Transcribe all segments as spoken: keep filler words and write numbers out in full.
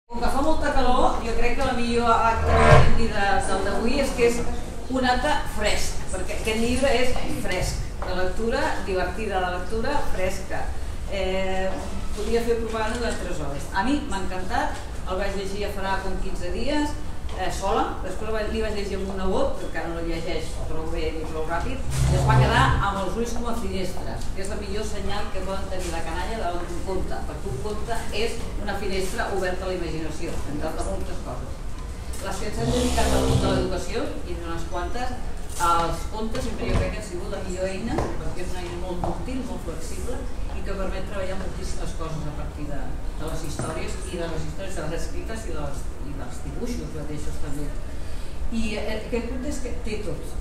Com que fa molta calor, jo crec que la millor acte del d'avui és que és un acte fresc, perquè aquest llibre és fresc, de lectura divertida, de lectura fresca. Podria fer propaganda durant tres hores. A mi m'ha encantat, el vaig llegir ja farà com quinze dies, sola, després li vaig llegir amb un nebot, que encara no llegeix prou bé ni prou ràpid, i es va quedar amb els ulls com a finestres, que és la millor senyal que poden tenir la canalla davant d'un conte, perquè un conte és una finestra oberta a la imaginació, entre moltes coses. Les que s'han dedicat al món de l'educació, i unes quantes, els contes sempre jo crec que han sigut la millor eina, perquè és una eina molt útil, molt flexible, i que permet treballar moltíssimes coses a partir de les històries, i de les històries de les escrites i dels dibuixos mateixos també. I aquest conte és que té tot.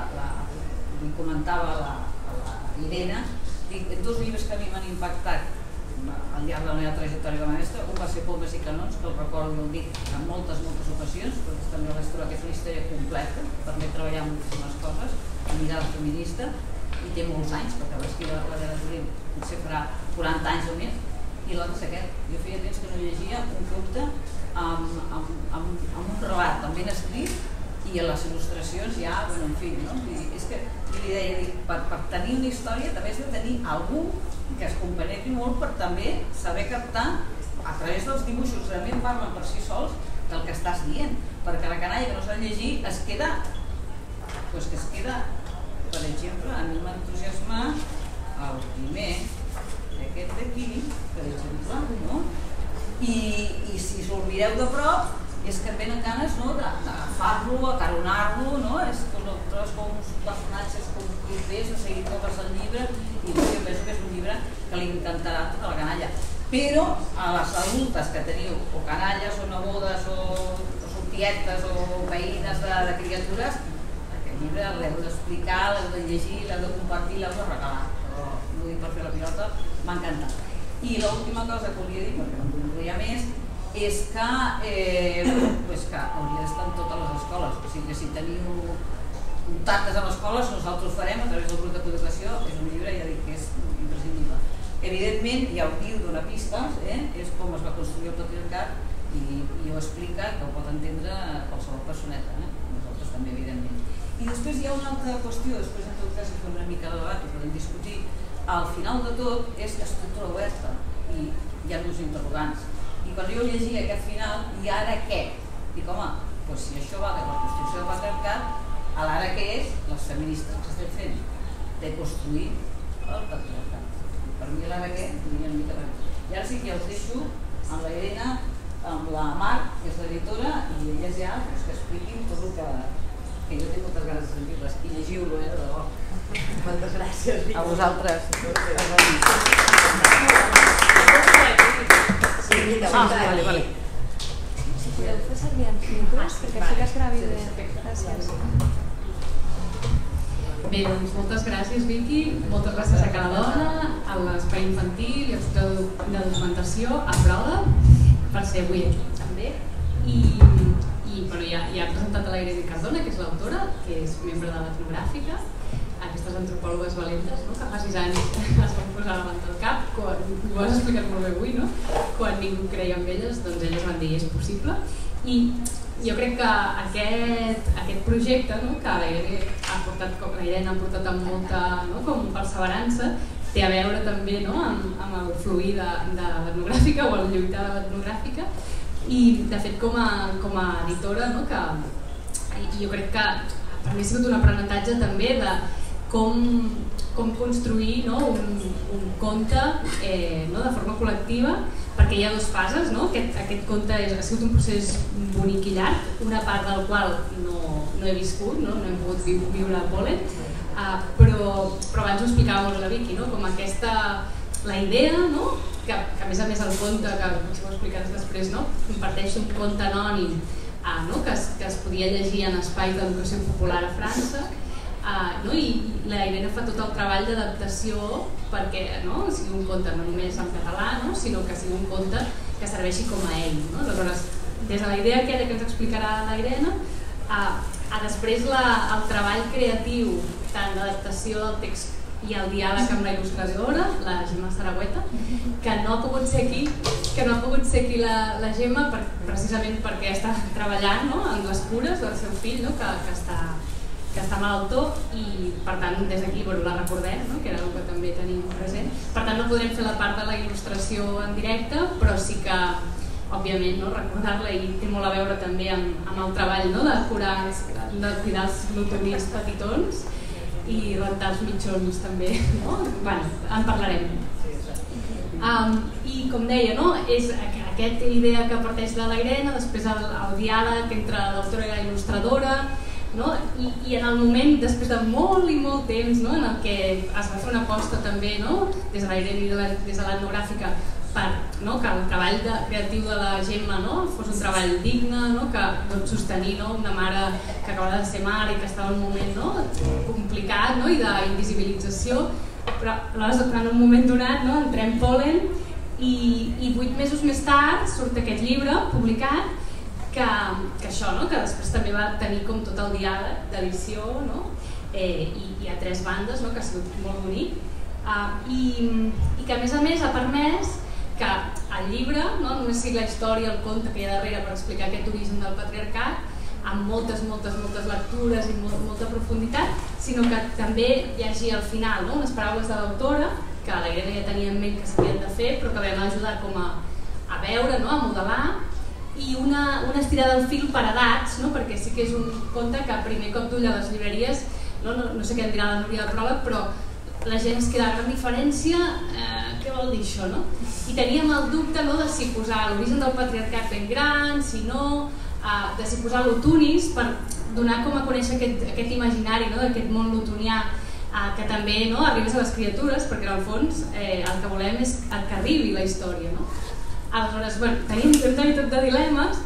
Li comentava a la Irene, dos llibres que a mi m'han impactat al llarg de la meva trajectòria com a mestra. Un va ser Pomes i canons, que el recordo i el dic en moltes, moltes ocasions, però també vaig trobar que és una història completa, permet treballar moltíssimes coses, la mirada feminista, i té molts anys, perquè va escriure la de la Júlia, potser farà quaranta anys o més, i l'altre és aquest. Jo feia temps que no llegia un conte amb un relat tan ben escrit i a les il·lustracions ja, bueno, en fi, no? És que jo li deia, per tenir una història també has de tenir algú que es compenetri molt per també saber captar a través dels dibuixos, realment parlen per si sols del que estàs dient, perquè la canalla que no sap llegir es queda, doncs que es queda, per exemple, a mi m'ha entusiasmat el primer, aquest d'aquí, per exemple, no? I si us el mireu de prop, és que et venen ganes d'agafar-lo, acaronar-lo, és com uns personatges com propers, de seguir com és el llibre, i jo penso que és un llibre que li encantarà a tota la canalla. Però a les adultes que teniu o canalles o nebodes o sortietes o veïnes de criatures, aquest llibre l'heu d'explicar, l'heu de llegir, l'heu de compartir, l'heu de regalar. Però no ho dic per fer la pilota, m'ha encantat. I l'última cosa que volia dir, perquè no en volia més, és que hauria d'estar en totes les escoles. O sigui que si teniu contactes amb escoles, nosaltres ho farem a través del grup de coeducació. És un llibre, ja dic, que és imprescindible. Evidentment, hi ha un guió d'una pista, és com es va construir el patriarcat, i ho explica, que ho pot entendre qualsevol personeta, nosaltres també, evidentment. I després hi ha una altra qüestió, després en tot cas hi fa una mica de debat, ho podem discutir. Al final de tot és estructura oberta i hi ha uns interrogants. I quan jo llegia aquest final, i ara què? Dic, home, doncs si això va de la construcció del patriarcat, l'ara què és? Les feministes que estem fent, de construir el patriarcat. Per mi l'ara què? Diria una mica res. I ara sí que ja us deixo amb la Irene, amb la Mar, que és l'editora, i elles ja que expliquin tot el que... que jo tinc moltes ganes de sentir-les. I llegiu-lo, eh, de debò. Moltes gràcies. A vosaltres. Ah, vale, vale. Si podeu fer servir els micros, perquè així que es gravi bé. Gràcies. Bé, doncs moltes gràcies, Vicky. Moltes gràcies a Cada Dona, a l'Espai Infantil i al Institut de Documentació, a Proda, per ser avui aquí també. I ja he presentat a la Irene Cardona, que és l'autora, que és membre de l'Etnogràfica, aquestes antropòlogues valentes que fa sis anys es van posar davant del cap, ho has explicat molt bé avui, no? Quan ningú creia en elles, doncs elles van dir és possible. I jo crec que aquest projecte que la Irene ha portat amb molta perseverança té a veure també amb el fluir de l'etnogràfica o el lluitar de l'etnogràfica. I, de fet, com a editora, jo crec que per mi ha sigut un aprenentatge també de com construir un conte de forma col·lectiva, perquè hi ha dues fases. Aquest conte ha sigut un procés bonic i llarg, una part del qual no he viscut, no hem pogut viure a Polen, però abans ho explicava molt la Vicky, com aquesta, la idea, que a més a més el conte, que potser ho explicaràs després, comparteix un conte anònim que es podia llegir en espais d'educació popular a França, i la Irene fa tot el treball d'adaptació perquè sigui un conte no només en català, sinó que sigui un conte que serveixi com a ell. Aleshores, des de la idea aquella que ens explicarà la Irene, a després el treball creatiu tant d'adaptació del text i el diàleg amb la il·lustradora, la Gemma Saragüeta, que no ha pogut ser aquí, que no ha pogut ser aquí la, la Gemma per, precisament perquè està treballant, no?, en les cures del seu fill, no?, que, que, està, que està malaltó, i per tant des d'aquí bueno, la recordem, no?, que era el que també tenim present. Per tant no podrem fer la part de la il·lustració en directe, però sí que òbviament no, recordar-la, i té molt a veure també amb, amb el treball, no?, de curar, de cuidar els glotonins petitons i rentar els mitjons també, no? Bueno, en parlarem. Um, I com deia, no? És aquesta idea que parteix de la Irene, després el, el diàleg entre l'autora i la il·lustradora, no? I, i en el moment, després de molt i molt temps, no? En el que es va fer una aposta també, no? Des de la Irene i de la, des de l'etnogràfica, per, no? Que el treball de, creatiu de la Gemma, no? Fos un treball digne, no? Que doncs, sostenir, no? Una mare que acabava de ser mare i que estava en un moment, no? Complicat, no? I d'invisibilització, però aleshores en un moment donat, no? Entrem Pol·len i, i vuit mesos més tard surt aquest llibre publicat que, que això, no? Que després també va tenir com tot el diàleg d'edició, no? eh, i hi ha tres bandes, no? Que ha sigut molt bonic, uh, i, i que a més a més ha permès que el llibre, no només sigui la història, el conte que hi ha darrere per explicar aquest origen del patriarcat, amb moltes, moltes, moltes lectures i molt, molta profunditat, sinó que també hi hagi al final, no? Unes paraules de l'autora, que la Irene ja tenia en ment que s'havien de fer, però que vam ajudar com a, a veure, no? A modelar, i una, una estirada del fil per edats, no? Perquè sí que és un conte que a primer cop d'ull a les llibreries, no, no, no sé què en dirà la Núria del pròleg, però la gent es queda gran diferència, eh, què vol dir això, no? I teníem el dubte, no, de si posar l'origen del patriarcat ben gran, si no, eh, de si posar l'otunis per donar com a conèixer aquest, aquest imaginari, no, d'aquest món lotonià, eh, que també no, arribés a les criatures, perquè en el fons eh, el que volem és que arribi la història, no? Aleshores, bueno, tenim, hem tenir tot de dilemes.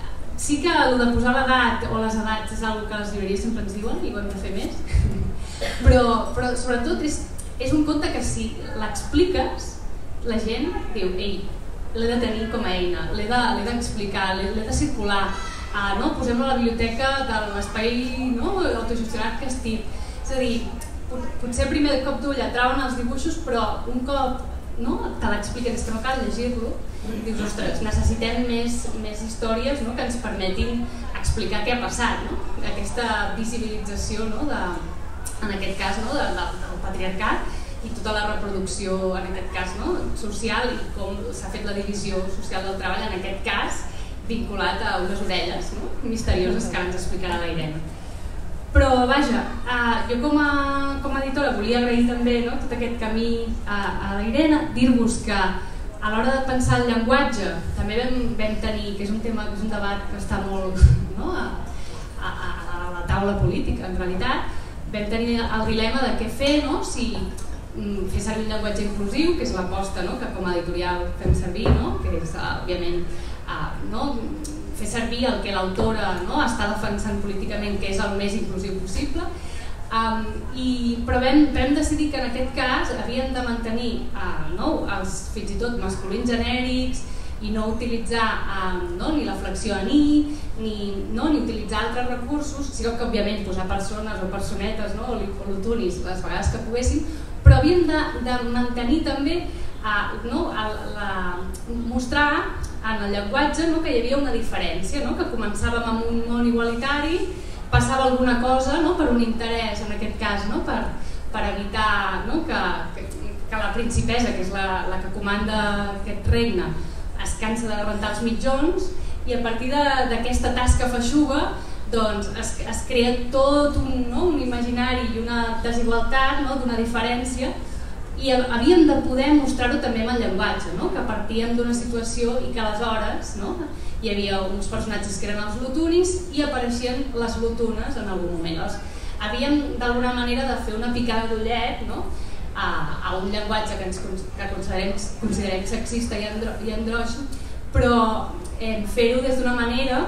Sí que el de posar l'edat o les edats és una que les llibreries sempre ens diuen i ho hem de fer més, però, però sobretot és, és un conte que si l'expliques, la gent diu, ei, l'he de tenir com a eina, l'he d'explicar, de, l'he de circular, uh, no? Posem-lo a la biblioteca de l'espai, no? Autogestionat que estic. És a dir, potser primer de cop d'ull atrauen els dibuixos, però un cop no? Te l'expliquen, és que no cal llegir-lo, dius, ostres, necessitem més, més històries, no? Que ens permetin explicar què ha passat, no? Aquesta visibilització, no? De, en aquest cas, no? de, de, del patriarcat i tota la reproducció, en aquest cas, no? Social, i com s'ha fet la divisió social del treball, en aquest cas vinculat a unes orelles, no? Misterioses que ara ens explicarà la Irene. Però vaja, eh, jo com a, com a editora volia agrair també, no? Tot aquest camí a, a la Irene, dir-vos que a l'hora de pensar el llenguatge també vam, vam tenir, que és un tema, que és un debat que està molt, no? a, a, a la taula política, en realitat, vam tenir el dilema de què fer, no? Si mm, fer servir un llenguatge inclusiu, que és l'aposta, no? Que com a editorial fem servir, no? Que és, òbviament, uh, no? fer servir el que l'autora, no? Està defensant políticament, que és el més inclusiu possible. Um, i, però vam, vam decidir que en aquest cas havíem de mantenir uh, no? els fins i tot masculins genèrics i no utilitzar um, no? ni la flexió en i, ni, no? ni utilitzar altres recursos, sinó que òbviament posar persones o personetes, no? o lotunis les vegades que poguéssim, però havíem de, de mantenir també uh, no? el, la, mostrar en el llenguatge, no? Que hi havia una diferència, no? Que començàvem amb un món igualitari, passava alguna cosa, no? Per un interès, en aquest cas, no? per, per evitar, no? que, que, que la principessa, que és la, la que comanda aquest regne, es cansa de rentar els mitjons, i a partir d'aquesta tasca feixuga doncs, es, es crea tot un, no? un imaginari i una desigualtat, no? D'una diferència, i havíem de poder mostrar-ho també amb el llenguatge, no? Que partíem d'una situació i que aleshores, no? Hi havia uns personatges que eren els lotunis i apareixien les lotunes en algun moment. Llavors, havíem d'alguna manera de fer una picada d'ullet, no? a, a un llenguatge que, ens, que considerem, considerem sexista i, andro, i andrògin, però eh, fer-ho des d'una manera,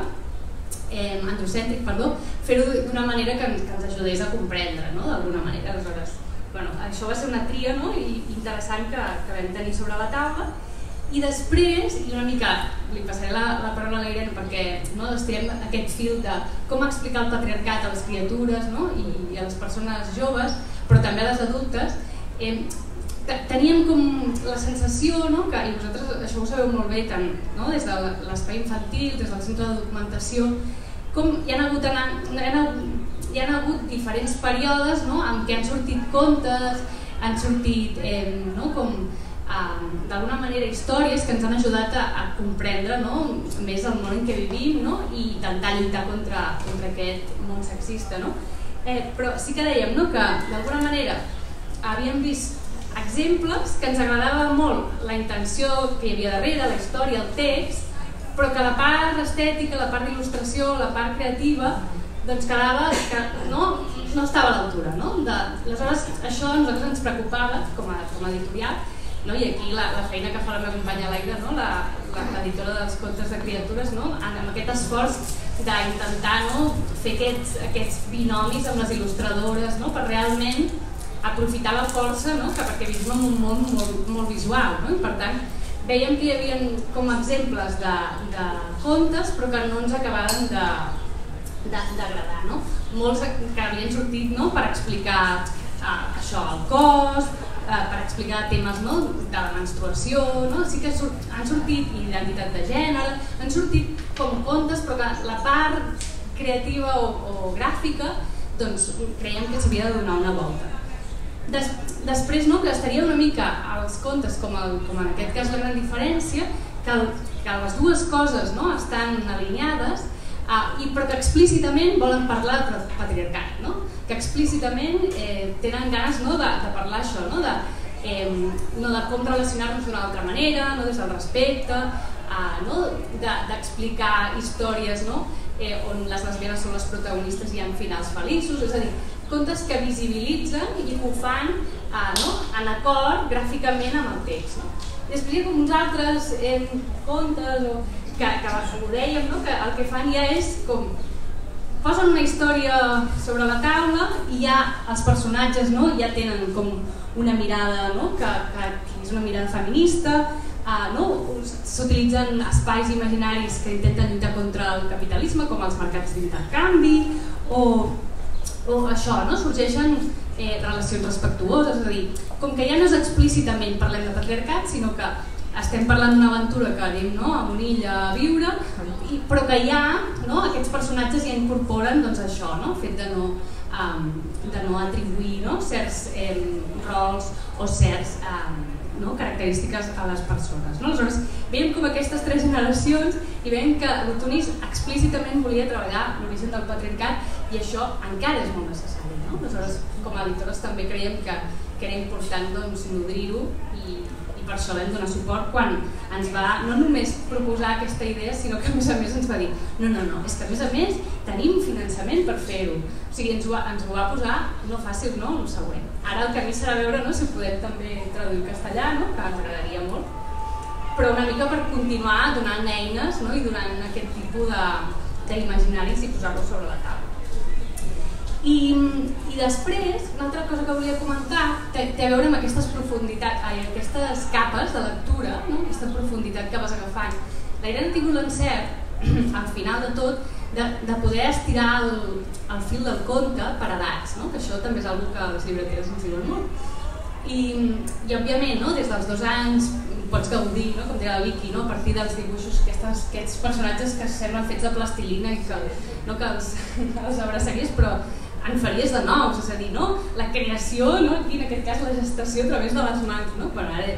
eh, androcèntric, perdó, fer-ho d'una manera que ens, que ens ajudés a comprendre, no? D'alguna manera. Aleshores, bueno, això va ser una tria, no? I interessant que, que vam tenir sobre la taula. I després, i una mica, li passaré la, la paraula a la Irene perquè no, estirem aquest fil de com explicar el patriarcat a les criatures, no? I, i a les persones joves, però també a les adultes, eh, teníem com la sensació, no? Que, i vosaltres això ho sabeu molt bé, tant no? Des de l'espai infantil, des del centre de documentació, com hi ha hagut, hi ha, hi ha hagut diferents períodes, no? En què han sortit contes, han sortit eh, no? Com eh, d'alguna manera històries que ens han ajudat a, a comprendre, no? Més el món en què vivim, no? I intentar lluitar contra, contra aquest món sexista, no? Eh, però sí que dèiem, no? Que d'alguna manera havíem vist exemples que ens agradava molt la intenció que hi havia darrere, la història, el text, però que la part estètica, la part d'il·lustració, la part creativa, doncs quedava que no, no estava a l'altura, no? De, aleshores, això a nosaltres ens preocupava com a, com a editorial, no? I aquí la, la feina que fa la meva companya Laira, no? L'editora dels contes de criatures, no? Amb aquest esforç d'intentar, no? Fer aquests, aquests binomis amb les il·lustradores, no? Per realment aprofitar la força, no? Que perquè vivim en un món molt, molt visual, no? I per tant veiem que hi havia com exemples de, de contes però que no ens acabaven d'agradar, no? Molts que havien sortit, no? Per explicar eh, això, el cos, eh, per explicar temes, no? De la menstruació, no? Sí que surt, han sortit identitat de gènere, han sortit com contes però que la part creativa o, o gràfica doncs creiem que s'havia de donar una volta. Des, després, no, que estaria una mica als contes, com, el, com en aquest cas la gran diferència, que, el, que les dues coses, no, estan alineades, uh, i, però que explícitament volen parlar del patriarcat, no? Que explícitament eh, tenen ganes, no, de, de parlar això, no? De, eh, no de com relacionar-nos d'una altra manera, no, des del respecte, uh, no? D'explicar de, històries, no? Eh, on les lesbianes són les protagonistes i hi ha finals feliços, és a dir, contes que visibilitzen i que ho fan eh, no? En acord gràficament amb el text. No? Després hi ha com uns altres eh, contes o, que, que ho dèiem, no? Que el que fan ja és com posen una història sobre la taula i ja els personatges, no? Ja tenen com una mirada, no? que, que és una mirada feminista, eh, no? S'utilitzen espais imaginaris que intenten lluitar contra el capitalisme com els mercats d'intercanvi o o això, no? Sorgeixen eh, relacions respectuoses, és a dir, com que ja no és explícitament parlem de patriarcat, sinó que estem parlant d'una aventura que anem, no? A una illa a viure, i, però que ja, no? Aquests personatges ja incorporen doncs, això, no? El fet de no, um, de no atribuir, no? Certs eh, rols o certs um, no? Característiques a les persones. No? Aleshores, veiem com aquestes tres generacions i veiem que l'Otunis explícitament volia treballar l'origen del patriarcat i això encara és molt necessari. No? Aleshores, com a editores també creiem que, que era important doncs, nodrir-ho i, i per això vam donar suport quan ens va no només proposar aquesta idea, sinó que a més a més ens va dir no, no, no, és que a més a més tenim finançament per fer-ho. O sigui, ens ho, ens ho va posar no fàcil, no? El següent. Ara el camí serà veure no? Si ho podem també traduir en castellà, no? Que ens agradaria molt, però una mica per continuar donant eines, no? I donant aquest tipus d'imaginaris i posar-los sobre la taula. I, i després, una altra cosa que volia comentar té, té a veure amb aquestes profunditats, ai, aquestes capes de lectura, no? Aquesta profunditat que vas agafant. La Irene ha tingut l'encert, al final de tot, de, de poder estirar el, el fil del conte per edats, no? Que això també és una cosa que les llibreteres ens diuen molt. I, i òbviament, no? Des dels dos anys pots gaudir, no? Com deia la Vicky, no? A partir dels dibuixos, aquestes, aquests personatges que semblen fets de plastilina i que, no? Que els, els abraçaries, però en faries de nous, és a dir, no? La creació, no? Aquí, en aquest cas, la gestació a través de les mans, no? Però ara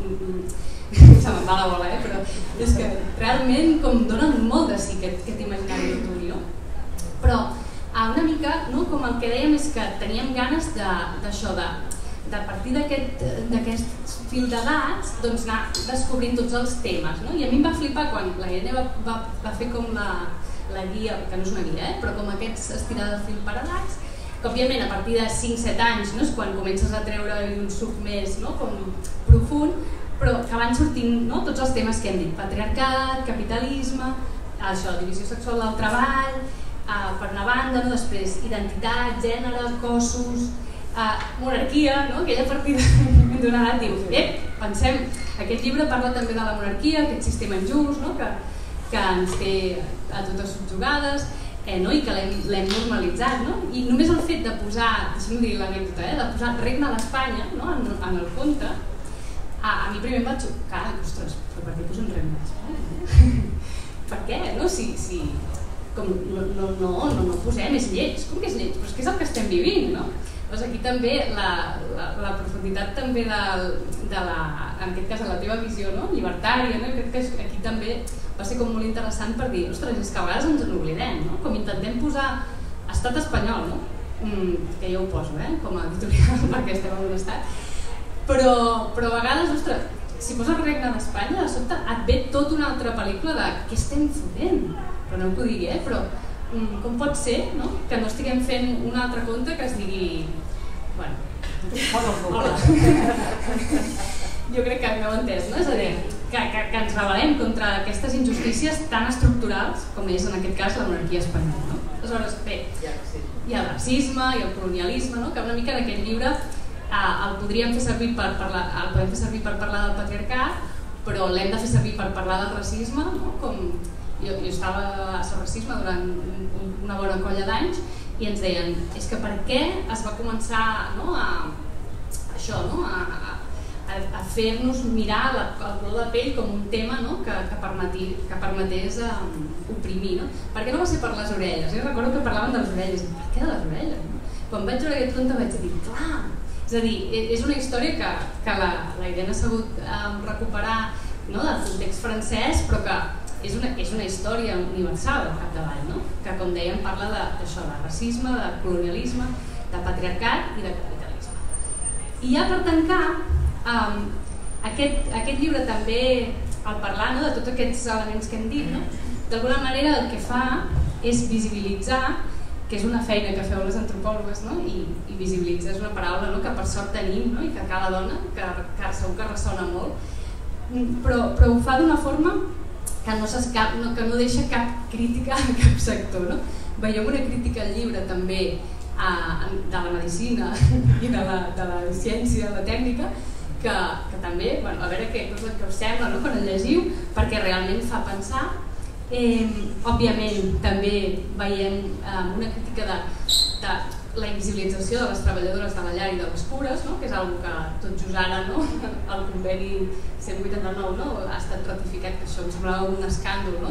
se me'n va la bola, eh? Però és que realment com donen molt de sí aquest, aquest imaginari d'Otuni, no? Però una mica, no? Com el que dèiem és que teníem ganes d'això, de, de, de partir d'aquest fil d'edats, doncs anar descobrint tots els temes, no? I a mi em va flipar quan la Irene va, va, va fer com la la guia, que no és una guia, eh? Però com aquests estirada de fil per edats, que òbviament a partir de cinc set anys no? És quan comences a treure un suc més no? Com profund, però que van sortint no? Tots els temes que hem dit, patriarcat, capitalisme, això, divisió sexual del treball, eh, per una banda, no? Després identitat, gènere, cossos, eh, monarquia, no? Aquella partida d'una edat diu, ep, pensem, aquest llibre parla també de la monarquia, aquest sistema injust, no? que que ens té a totes subjugades, i que l'hem normalitzat. I només el fet de posar, deixa'm dir l'anècdota, de posar Regne d'Espanya en el conte, a mi primer em va xocar, ostres, però per què posen Regne d'Espanya? Per què? Si no posem, és lleig, com que és lleig? Però és que és el que estem vivint, no? Doncs aquí també la profunditat també de la, en aquest cas de la teva visió llibertària, crec que aquí també va ser com molt interessant per dir, ostres, és que a vegades ens n'oblidem, com intentem posar estat espanyol, que jo ho poso com a editorial perquè estem en un estat, però a vegades, ostres, si poses Regne d'Espanya, de sobte et ve tota una altra pel·lícula de què estem fotent, però no ho puc dir, però com pot ser que no estiguem fent un altre conte que es digui, bueno, hola, jo crec que m'heu entès, no? És a dir, que ens rebel·lem contra aquestes injustícies tan estructurals com és en aquest cas la monarquia espanyola. Aleshores, bé, hi ha el racisme, hi ha el colonialisme, que una mica en aquest llibre el podríem fer servir per parlar del patriarcat, però l'hem de fer servir per parlar del racisme, com jo estava a el racisme durant una bona colla d'anys i ens deien, és que per què es va començar a això, a fer-nos mirar el color de pell com un tema que permetés oprimir. Per què no va ser per les orelles? Jo recordo que parlaven de les orelles. Per què de les orelles? Quan vaig veure aquest conte vaig dir, clar, és a dir, és una història que la Irene ha sabut recuperar del context francès, però que és una història universal al capdavall, que com dèiem parla d'això, de racisme, de colonialisme, de patriarcat i de capitalisme. I ja per tancar, aquest llibre també, al parlar de tots aquests elements que hem dit, d'alguna manera el que fa és visibilitzar, que és una feina que feu les antropòlogues, i visibilitzar és una paraula que per sort tenim i que cada dona, que segur que ressona molt, però ho fa d'una forma que no deixa cap crítica a cap sector. Veiem una crítica al llibre també de la medicina i de la ciència, de la tècnica, que també, a veure què us sembla quan el llegiu, perquè realment fa pensar. Òbviament també veiem una crítica de la invisibilització de les treballadores de la llar i de les cures, que és una cosa que tot just ara el conveni cent vuitanta-nou ha estat ratificat, que això em semblava un escàndol,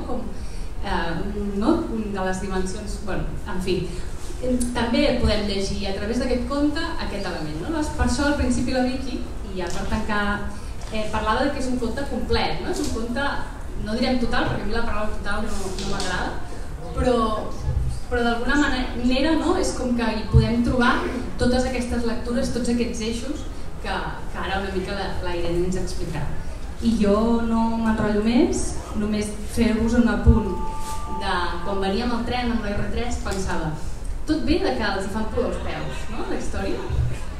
de les dimensions, en fi. També podem llegir a través d'aquest conte aquest element. Per això al principi la Vicky, i ja per tancar, parlava que és un conte complet, és un conte, no direm total, perquè a mi la paraula total no m'agrada, però d'alguna manera és com que hi podem trobar totes aquestes lectures, tots aquests eixos que ara una mica la Irene ens explicarà. I jo no m'enrotllo més, només fer-vos un apunt de quan veníem al tren amb la erre tres pensava, tot bé de que els hi fan pudor als peus, no, la història?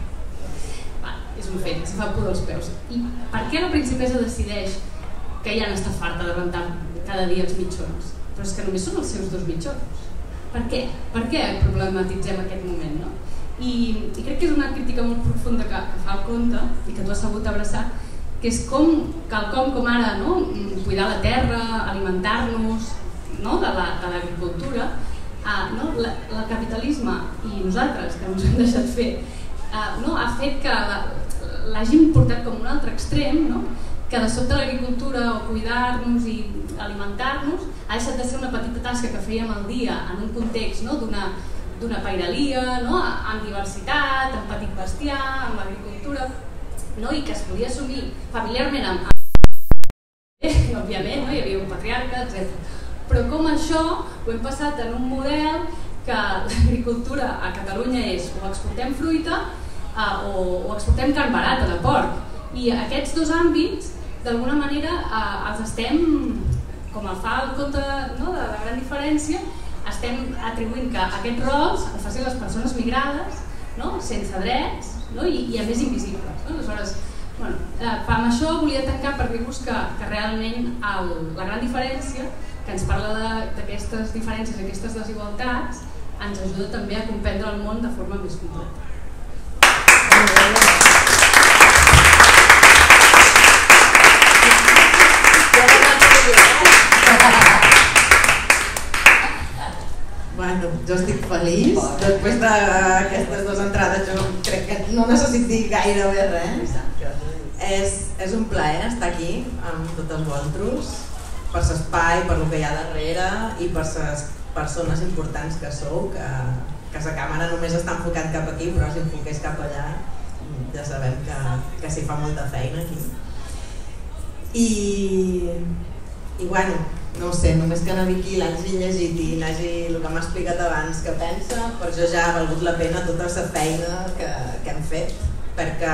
És un fet, els hi fan pudor als peus. I per què la princesa decideix que ja n'està farta de rentar cada dia els mitjons? Però és que només són els seus dos mitjons. Per què? Per què problematitzem aquest moment? I crec que és una crítica molt profunda que fa el conte i que tu has sabut abraçar, que és com quelcom com ara cuidar la terra, alimentar-nos de l'agricultura, el capitalisme i nosaltres, que ens hem deixat fer, ha fet que l'hagin portat com un altre extrem, que de sobte l'agricultura o cuidar-nos i alimentar-nos ha deixat de ser una petita tasca que fèiem al dia en un context d'una pairalia, amb diversitat, amb petit bestiar, amb l'agricultura, i que es podia assumir familiarment amb... Òbviament, hi havia un patriarca, etcètera. Però com això ho hem passat en un model que l'agricultura a Catalunya és o exportem fruita o exportem carn barata de porc. I aquests dos àmbits, d'alguna manera, els estem, com el fa el conte de la gran diferència, estem atribuint que aquests rols el facin les persones migrades, sense drets i a més invisibles. Aleshores, amb això volia tancar per dir-vos que realment la gran diferència, que ens parla d'aquestes diferències, d'aquestes desigualtats, ens ajuda també a comprendre el món de forma més completa. Bueno, jo estic feliç. Després d'aquestes dues entrades jo crec que no necessito dir gairebé res. És, és un plaer estar aquí amb totes vosaltres, per l'espai, per el que hi ha darrere i per les persones importants que sou, que, que la càmera només està enfocant cap aquí, però si enfoqués cap allà ja sabem que, que s'hi fa molta feina aquí. I, i bueno, no ho sé, només que n'hagi aquí, l'hagi llegit i n'hagi el que m'ha explicat abans que pensa, per això ja ha valgut la pena tota la feina que, que hem fet, perquè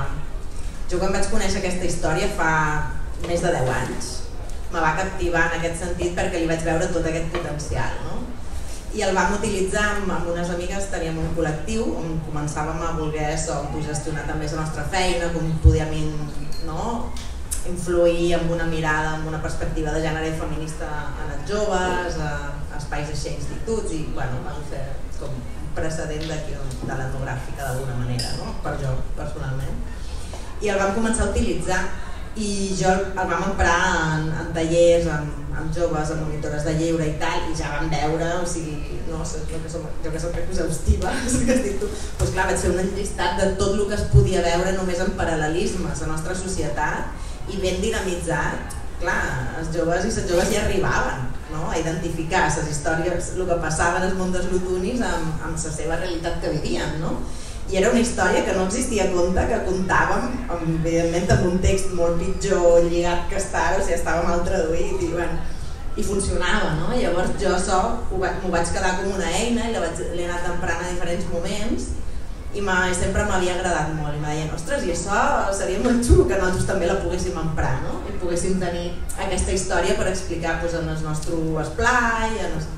jo quan vaig conèixer aquesta història fa més de deu anys, me va captivar en aquest sentit perquè li vaig veure tot aquest potencial, no? I el vam utilitzar amb, amb unes amigues, teníem un col·lectiu on començàvem a voler autogestionar també la nostra feina, com podíem no? influir amb una mirada, amb una perspectiva de gènere i feminista en els joves, a, a espais així, a instituts, i bueno, vam fer com un precedent d'aquí de l'etnogràfica d'alguna manera, no? Per jo personalment. I el vam començar a utilitzar i jo el vam emprar en, en tallers, amb, amb joves, amb monitores de lleure i tal, i ja vam veure, o sigui, no sé, jo que som, jo que som exhaustiva, que has dit tu, doncs clar, vaig fer un llistat de tot el que es podia veure només en paral·lelismes a la nostra societat i ben dinamitzat, clar, els joves i les joves ja arribaven no? A identificar les històries, el que passava en els món dels lutunis amb, amb la seva realitat que vivien, no? I era una història que no existia a compte, que contàvem, evidentment, amb un text molt pitjor lligat que està ara, o sigui, estava mal traduït i, bueno, i funcionava, no? Llavors jo això m'ho vaig quedar com una eina i l'he anat emprant a diferents moments i sempre m'havia agradat molt i me deien, ostres, i això seria molt xulo que nosaltres també la poguéssim emprar, no? I poguéssim tenir aquesta història per explicar pues, en el nostre esplai, en el...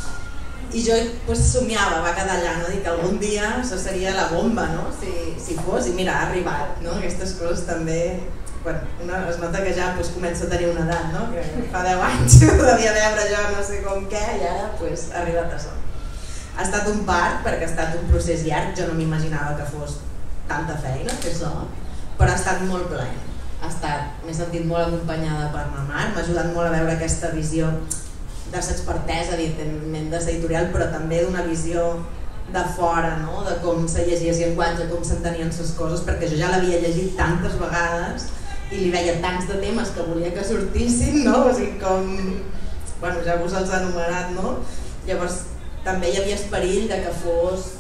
i jo pues, somiava, va quedar allà, no? Dic que algun dia això seria la bomba, no? Si, si fos, i mira, ha arribat, no? Aquestes coses també, bueno, una, es nota que ja pues, comença a tenir una edat, no? Que fa deu anys devia veure jo no sé com què i ara pues, ha arribat a això. Ha estat un part perquè ha estat un procés llarg, jo no m'imaginava que fos tanta feina fer això, però ha estat molt plaer. Ha estat, m'he sentit molt acompanyada per ma mare, m'ha ajudat molt a veure aquesta visió de l'expertesa, evidentment, de l'editorial, però també d'una visió de fora, no? De com se llegia el llenguatge, com s'entenien les coses, perquè jo ja l'havia llegit tantes vegades i li veia tants de temes que volia que sortissin, no? O sigui, com... Bueno, ja vos els he enumerat, no? Llavors, també hi havia el perill de que fos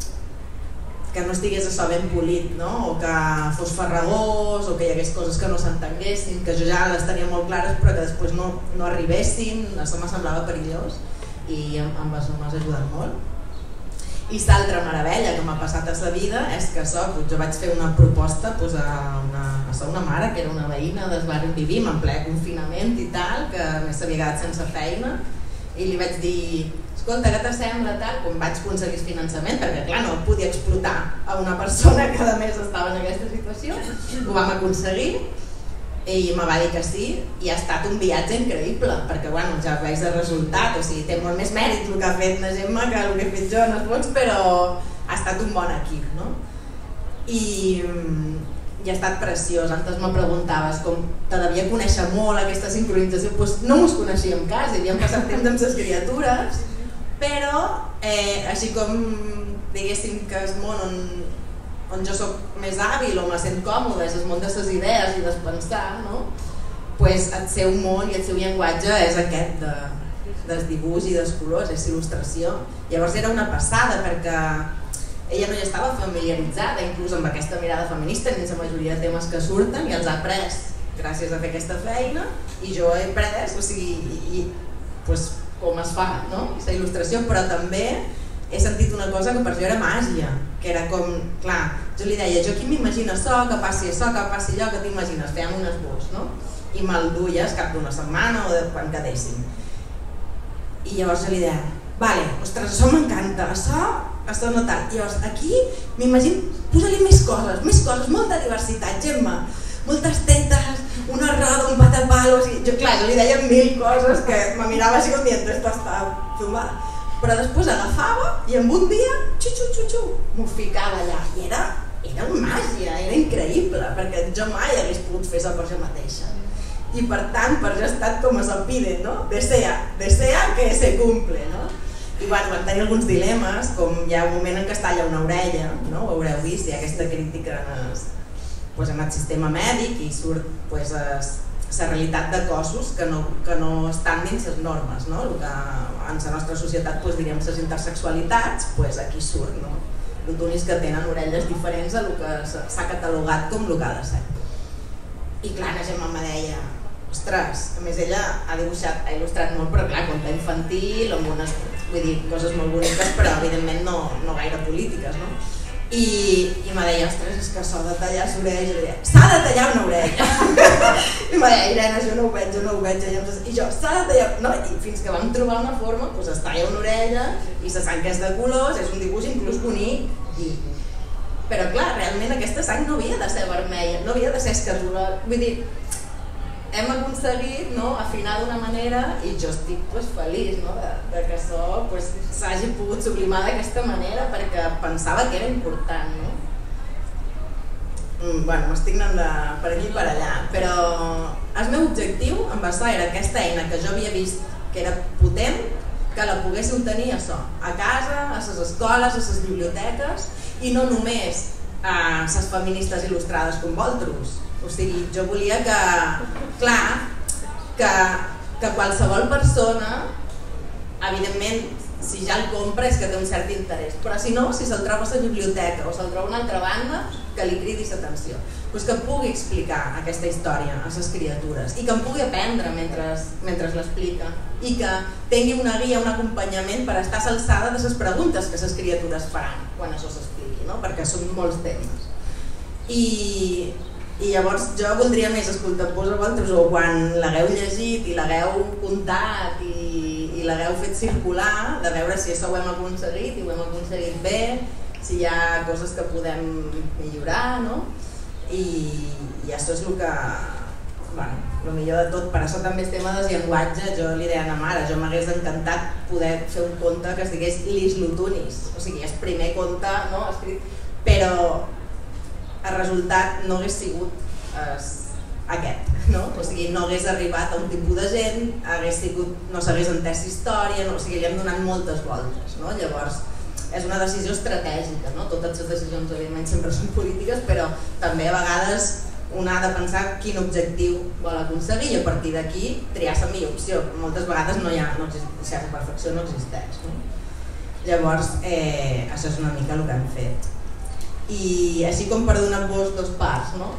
que no estigués això ben polit, no? O que fos farragós, o que hi hagués coses que no s'entenguessin, que jo ja les tenia molt clares però que després no, no arribessin, això m'ha semblava perillós i amb això m'has ajudat molt. I l'altra meravella que m'ha passat a la vida és que això, jo vaig fer una proposta pues, a, una, a una mare que era una veïna del barri on vivim en ple confinament i tal, que més s'havia quedat sense feina i li vaig dir escolta, què t'assembla tal, com vaig aconseguir el finançament, perquè clar, no podia explotar a una persona que a més estava en aquesta situació, ho vam aconseguir i me va dir que sí i ha estat un viatge increïble, perquè bueno, ja veig el resultat, o sigui, té molt més mèrit el que ha fet la Gemma que el que he fet jo en els vots, però ha estat un bon equip, no? I, i ha estat preciós. Antes me preguntaves com te devia conèixer molt aquesta sincronització, doncs no mos coneixíem quasi, havíem passat temps amb les criatures, però eh, així com diguéssim que és món on, on jo soc més hàbil o me sent còmode, és el món de les idees i de pensar, no? Pues el seu món i el seu llenguatge és aquest de, dels dibuix i dels colors, és il·lustració. Llavors era una passada perquè ella no hi estava familiaritzada, inclús amb aquesta mirada feminista, ni la majoria de temes que surten, i els ha après gràcies a fer aquesta feina, i jo he après, o sigui, i, i pues, com es fa, no? La il·lustració, però també he sentit una cosa que per jo era màgia, que era com, clar, jo li deia, jo aquí m'imagino això, que passi això, que passi allò, que t'imagines, fèiem un esbós, no? I me'l duies cap d'una setmana o de quan quedéssim. I llavors jo li deia, vale, ostres, això m'encanta, això, això no tal. I llavors aquí m'imagino, posa-li més coses, més coses, molta diversitat, Gemma, moltes tetes, una roda, un patapalo, o sigui, jo clar, jo li deia mil coses que me mirava així com dient, esto està filmada. Però després agafava i en un dia, xu, xu, xu, m'ho ficava allà. I era, era màgia, era increïble, perquè jo mai hagués pogut fer això per jo mateixa. I per tant, per jo ha estat com a Sapide, no? Desea, desea que se cumple, no? I bueno, vam tenir alguns dilemes, com hi ha un moment en què es talla una orella, no? Ho haureu vist, hi ha aquesta crítica en el, pues, en el sistema mèdic i surt pues, la realitat de cossos que no, que no estan dins les normes, no? El que en la nostra societat pues, diríem les intersexualitats, pues, aquí surt, no? L'utunis que tenen orelles diferents a el que s'ha catalogat com el que ha de ser. I clar, la Gemma me deia, ostres, a més ella ha dibuixat, ha il·lustrat molt, però clar, conte infantil, amb unes, vull dir, coses molt boniques, però evidentment no, no gaire polítiques, no? I, i me deia, ostres, és que s'ha de tallar l'orella, i deia, s'ha de tallar una orella! I me deia, Irene, jo no ho veig, jo no ho veig, i jo, s'ha de tallar, no? I fins que vam trobar una forma, doncs es talla una orella, i se sang que és de colors, és un dibuix inclús bonic, i... Però clar, realment aquesta sang no havia de ser vermella, no havia de ser escasola, vull dir, hem aconseguit no, afinar d'una manera i jo estic pues, feliç no, de, de que això pues, s'hagi pogut sublimar d'aquesta manera perquè pensava que era important. No? Mm, bueno, m'estic anant de, per aquí i per allà, però el meu objectiu en això era aquesta eina que jo havia vist que era potent, que la poguéssiu tenir això, a casa, a les escoles, a les biblioteques, i no només a les feministes il·lustrades com vosaltres. O sigui, jo volia que, clar, que, que qualsevol persona, evidentment, si ja el compra és que té un cert interès, però si no, si se'l troba a la biblioteca o se'l troba a una altra banda, que li cridis atenció. Pues que pugui explicar aquesta història a les criatures i que en pugui aprendre mentre, mentre l'explica i que tingui una guia, un acompanyament per estar a l'alçada de les preguntes que les criatures faran quan això s'expliqui, no? Perquè són molts temes. I, i llavors jo voldria més escoltar-vos a vosaltres o quan l'hagueu llegit i l'hagueu contat i, i l'hagueu fet circular, de veure si això ho hem aconseguit i ho hem aconseguit bé, si hi ha coses que podem millorar, no? I, i això és el que, bueno, el millor de tot, per això també el tema del llenguatge, jo li deia a ma mare, jo m'hagués encantat poder fer un conte que es digués Lis l'Utunis, o sigui, és primer conte, no, escrit, però el resultat no hagués sigut es, aquest, no? O sigui, no hagués arribat a un tipus de gent, hagués sigut, no s'hagués entès història, no? O sigui, li hem donat moltes voltes, no? Llavors, és una decisió estratègica, no? Totes les decisions evidentment sempre són polítiques, però també a vegades un ha de pensar quin objectiu vol aconseguir i a partir d'aquí triar la millor opció. Moltes vegades no hi ha, no existeix, la perfecció no existeix. No? Llavors, eh, això és una mica el que hem fet. I així com per donar-vos dos parts, no?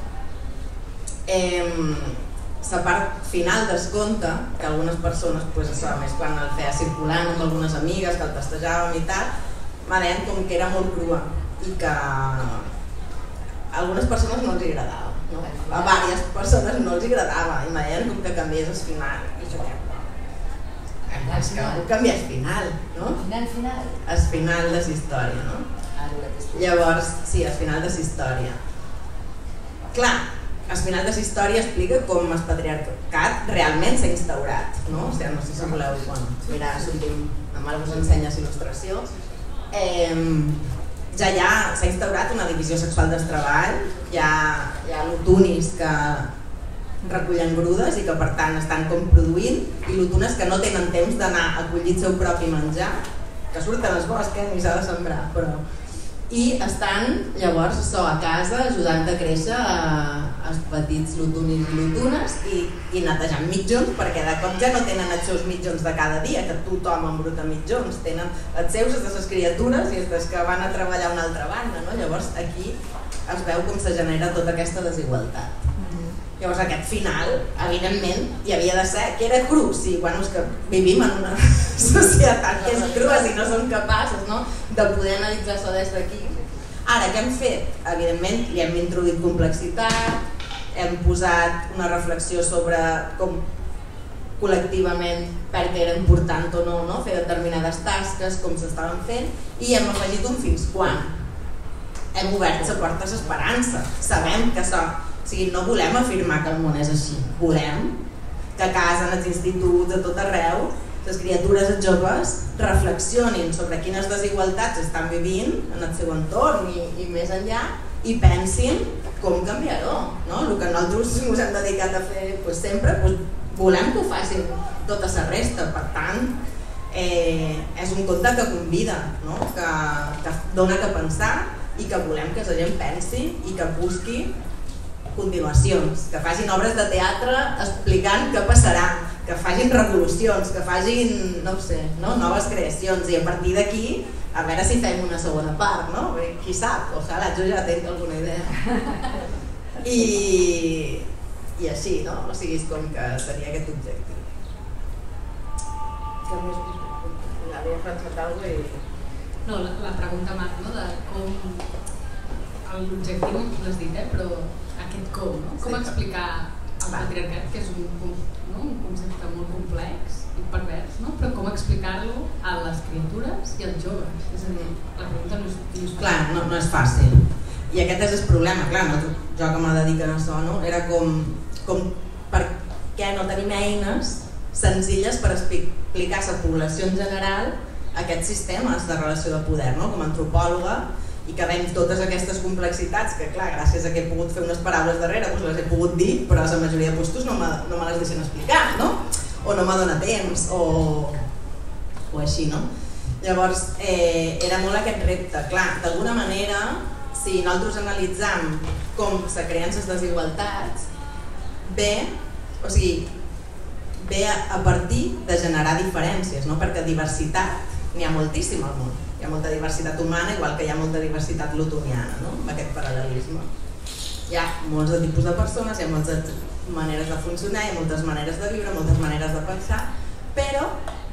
Eh, la part final del conte, que algunes persones, pues, això, a més quan el feia circulant amb algunes amigues, que el tastejàvem i tal, me deien com que era molt crua i que a algunes persones no els agradava, no? A diverses persones no els agradava i me deien com que canviés el final i jo deia, és que ho canvia el final, no? Final, final? El final de la història, no? Llavors, sí, el final de la història. Clar, el final de la història explica com el patriarcat realment s'ha instaurat, no? O sigui, no sé si voleu, bueno, mira, sortim, demà us ensenya il·lustració. Eh, ja hi ha, s'ha instaurat una divisió sexual del treball, hi ha, hi ha l'utunis que recullen grudes i que per tant estan com produint i l'utunes que no tenen temps d'anar a collir el seu propi menjar, que surten al bosc, eh, ni s'ha de sembrar, però... I estan llavors això, a casa ajudant a créixer a, els petits lutunis i lutunes i, i netejant mitjons perquè de cop ja no tenen els seus mitjons de cada dia, que tothom embruta mitjons, tenen els seus, els de les criatures i els que van a treballar a una altra banda, no? Llavors aquí es veu com se genera tota aquesta desigualtat. Llavors aquest final, evidentment, hi havia de ser que era cru, sí, quan és que vivim en una societat que és crua i no som capaços, no? De poder analitzar això des d'aquí. Ara, què hem fet? Evidentment, li hem introduït complexitat, hem posat una reflexió sobre com col·lectivament per què era important o no, no? Fer determinades tasques, com s'estaven fent, i hem afegit un fins quan. Hem obert la porta a l'esperança. Sabem que això... O sigui, no volem afirmar que el món és així. Volem que a casa, en els instituts, a tot arreu, les criatures, els joves, reflexionin sobre quines desigualtats estan vivint en el seu entorn i, i més enllà i pensin com canviar-ho. No? El que nosaltres ens hem dedicat a fer pues, sempre, pues, volem que ho facin tota la resta. Per tant, eh, és un conte que convida, no? que, que dona que pensar i que volem que la gent pensi i que busqui continuacions, que facin obres de teatre explicant què passarà, que facin revolucions, que facin, no ho sé, no? noves creacions, i a partir d'aquí a veure si fem una segona part, no? Qui sap, ojalà, jo ja tinc alguna idea. I, i així, no? O sigui, és com que seria aquest objectiu. Que més havia pensat alguna cosa i... No, la, la pregunta, Marc, no? De com... L'objectiu l'has dit, eh? Però aquest com, no? Com explicar el patriarcat, que és un, no? un concepte molt complex i pervers, no? Però com explicar-lo a les criatures i als joves? És a dir, la pregunta no és... No és clar, no, no és fàcil. I aquest és el problema, clar, no, jo que me dedico a això, no? Era com, com per què no tenim eines senzilles per explicar a la població en general aquests sistemes de relació de poder, no? Com a antropòloga, i que veiem totes aquestes complexitats que, clar, gràcies a que he pogut fer unes paraules darrere, doncs les he pogut dir, però la majoria de postos no me, no me les deixen explicar, no? O no me dona temps, o, o així, no? Llavors, eh, era molt aquest repte. Clar, d'alguna manera, si nosaltres analitzam com se creen les desigualtats, ve, o sigui, ve a, a partir de generar diferències, no? Perquè diversitat n'hi ha moltíssim al món. Hi ha molta diversitat humana, igual que hi ha molta diversitat lutoniana, no? Amb aquest paral·lelisme. Hi ha molts de tipus de persones, hi ha moltes maneres de funcionar, hi ha moltes maneres de viure, moltes maneres de pensar, però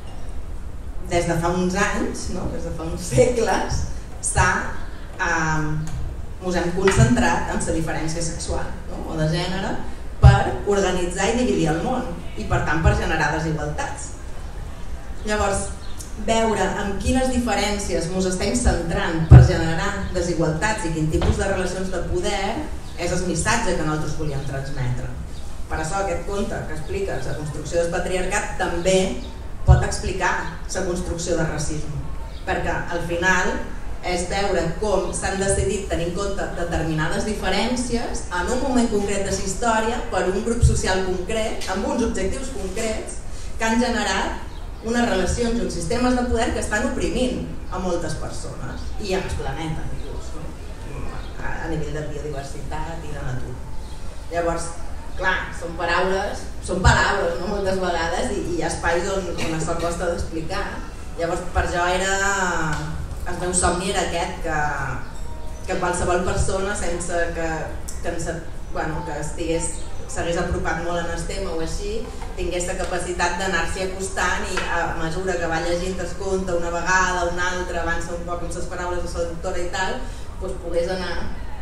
des de fa uns anys, no? Des de fa uns segles, s'ha, eh, ens hem concentrat en la diferència sexual, no? O de gènere, per organitzar i dividir el món i per tant per generar desigualtats. Llavors, veure en quines diferències ens estem centrant per generar desigualtats i quin tipus de relacions de poder és el missatge que nosaltres volíem transmetre. Per això aquest conte que explica la construcció del patriarcat també pot explicar la construcció del racisme, perquè al final és veure com s'han decidit tenir en compte determinades diferències en un moment concret de la història per un grup social concret, amb uns objectius concrets que han generat unes relacions i uns sistemes de poder que estan oprimint a moltes persones i al planeta, inclús, no? A nivell de biodiversitat i de natura. Llavors, clar, són paraules, són paraules, no? Moltes vegades, i, i hi ha espais on, on això costa d'explicar. Llavors, per jo era... El meu somni era aquest, que, que qualsevol persona sense que, que, bueno, que estigués s'hagués apropat molt en el tema o així, tingués la capacitat d'anar-s'hi acostant i a mesura que va llegint el conte una vegada, una altra, avança un poc amb les paraules de la doctora i tal, doncs pogués anar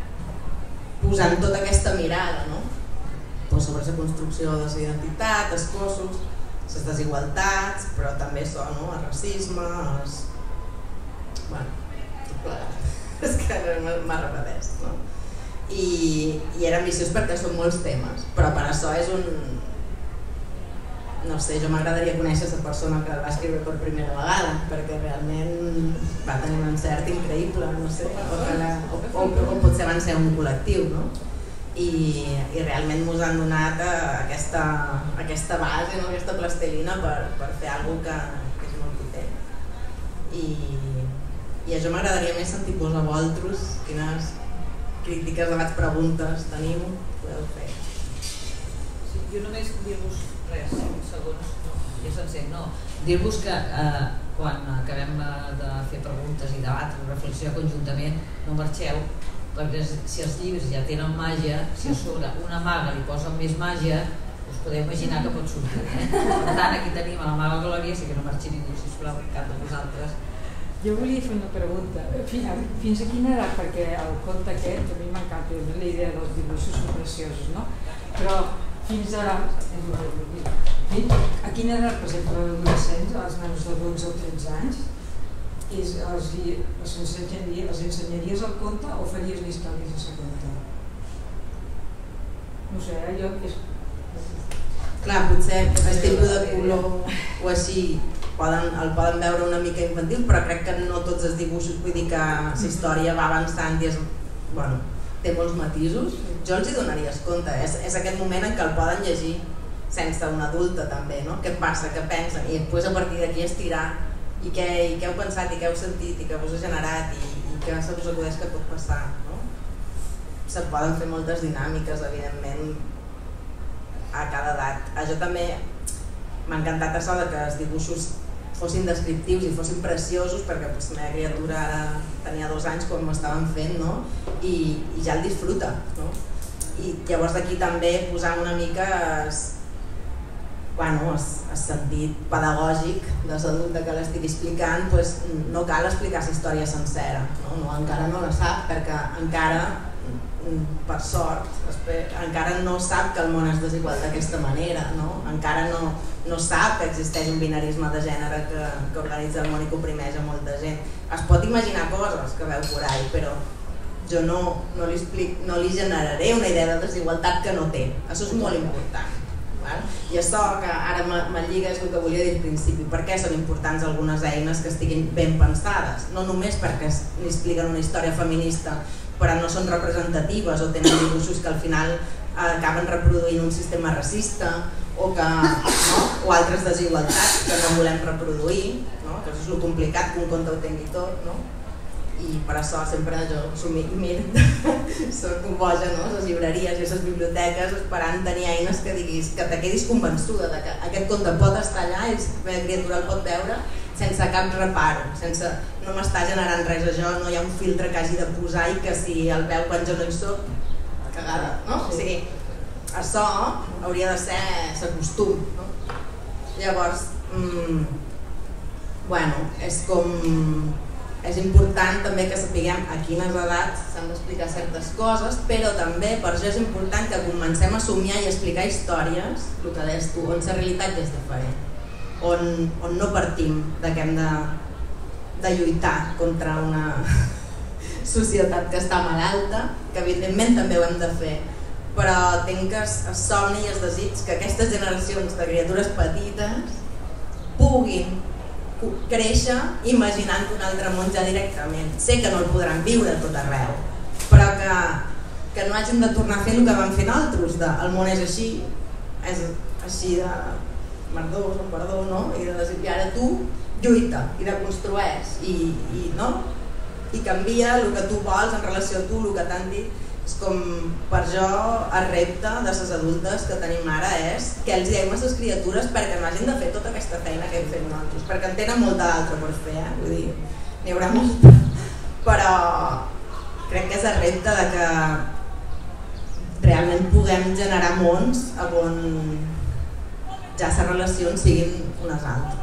posant tota aquesta mirada, no? Pues sobre la construcció de la identitat, els cossos, les desigualtats, però també això, no? El racisme, els... bueno, tot plegat. És que m'ha repetès, no? I, i era ambiciós perquè són molts temes, però per això és un... no sé, jo m'agradaria conèixer la persona que el va escriure per primera vegada, perquè realment va tenir un encert increïble, no sé, o, la, o, o, o potser van ser un col·lectiu, no? I, i realment ens han donat aquesta, aquesta base, no? Aquesta plastilina per, per fer alguna cosa que, que és molt potent. I, i a jo m'agradaria més sentir-vos a vosaltres quines crítiques, debats, preguntes teniu, podeu fer. Sí, jo només dir-vos res, segons, no, ja sencer, no. Dir-vos que eh, quan acabem de fer preguntes i debats o reflexió conjuntament, no marxeu, perquè si els llibres ja tenen màgia, si a sobre una maga li posa més màgia, us podeu imaginar que pot sortir. Eh? Per tant, aquí tenim a la maga Glòria, sí que no marxi ningú, sisplau, cap de vosaltres. Jo volia fer una pregunta. Fins a quina edat, perquè el conte aquest, a mi m'encanta la idea dels dibuixos són preciosos, no? Però fins a... a quina edat, per exemple, l'adolescents, els nanos de dotze o tretze anys, és, els, els, ensenyaries, els ensenyaries el conte o faries la història sense conte? No sé, jo... És... Clar, potser el tipus de color o així poden, el poden veure una mica infantil, però crec que no tots els dibuixos, vull dir que la història va avançant i és, bueno, té molts matisos. Jo els hi donaria compte, és, és aquest moment en què el poden llegir sense una adulta també, no? Què passa, què pensen, i després a partir d'aquí estirar I què, i què heu pensat, i què heu sentit, i què us ha generat, i, i què se us acudeix que pot passar, no? Se poden fer moltes dinàmiques, evidentment, a cada edat. A jo també m'ha encantat això de que els dibuixos fossin descriptius i fossin preciosos, perquè pues, la meva criatura ara tenia dos anys quan m'ho estaven fent, no? I, i ja el disfruta, no? I llavors d'aquí també posar una mica es, bueno, el sentit pedagògic de l'adult que l'estigui explicant, pues, no cal explicar la història sencera, no? No, encara no la sap, perquè encara, per sort, encara no sap que el món és desigual d'aquesta manera, no? Encara no, no sap que existeix un binarisme de gènere que, que organitza el món i que oprimeix a molta gent. Es pot imaginar coses que veu por ahí, però jo no, no, li explic, no li generaré una idea de desigualtat que no té. Això és molt important. Val? I això que ara me lliga és el que volia dir al principi. Per què són importants algunes eines que estiguin ben pensades? No només perquè ni expliquen una història feminista però no són representatives o tenen dibuixos que al final acaben reproduint un sistema racista o, que, no? O altres desigualtats que no volem reproduir, no? Que això és el complicat que un conte ho tingui tot, no? I per això sempre jo soc boja, no? Les llibreries i les biblioteques esperant tenir eines que diguis que te quedis convençuda de que aquest conte pot estar allà i la criatura el pot veure sense cap reparo, sense no m'està generant res a jo, no hi ha un filtre que hagi de posar i que si el veu quan jo no hi soc, cagada, no? O sigui, això hauria de ser el costum, no? Llavors, mmm, bueno, és com... És important també que sapiguem a quines edats s'han d'explicar certes coses, però també per això és important que comencem a somiar i a explicar històries, el que deies tu, on la realitat és diferent, on, on no partim de que hem de, de lluitar contra una societat que està malalta, que evidentment també ho hem de fer, però tinc que el somni i el desig que aquestes generacions de criatures petites puguin créixer imaginant un altre món ja directament. Sé que no el podran viure tot arreu, però que, que no hagin de tornar a fer el que van fer altres, de el món és així, és així de merdós, un perdó, no? I de desig, i ara tu lluita i deconstrueix i, i, no? I canvia el que tu vols en relació a tu, el que t'han dit. És com, per jo, el repte de les adultes que tenim ara és que els diem a les criatures perquè no hagin de fer tota aquesta feina que hem fet nosaltres, perquè en tenen molta d'altra per fer, eh? Vull dir, n'hi haurà molta, però crec que és el repte de que realment puguem generar mons on ja les relacions siguin unes altres.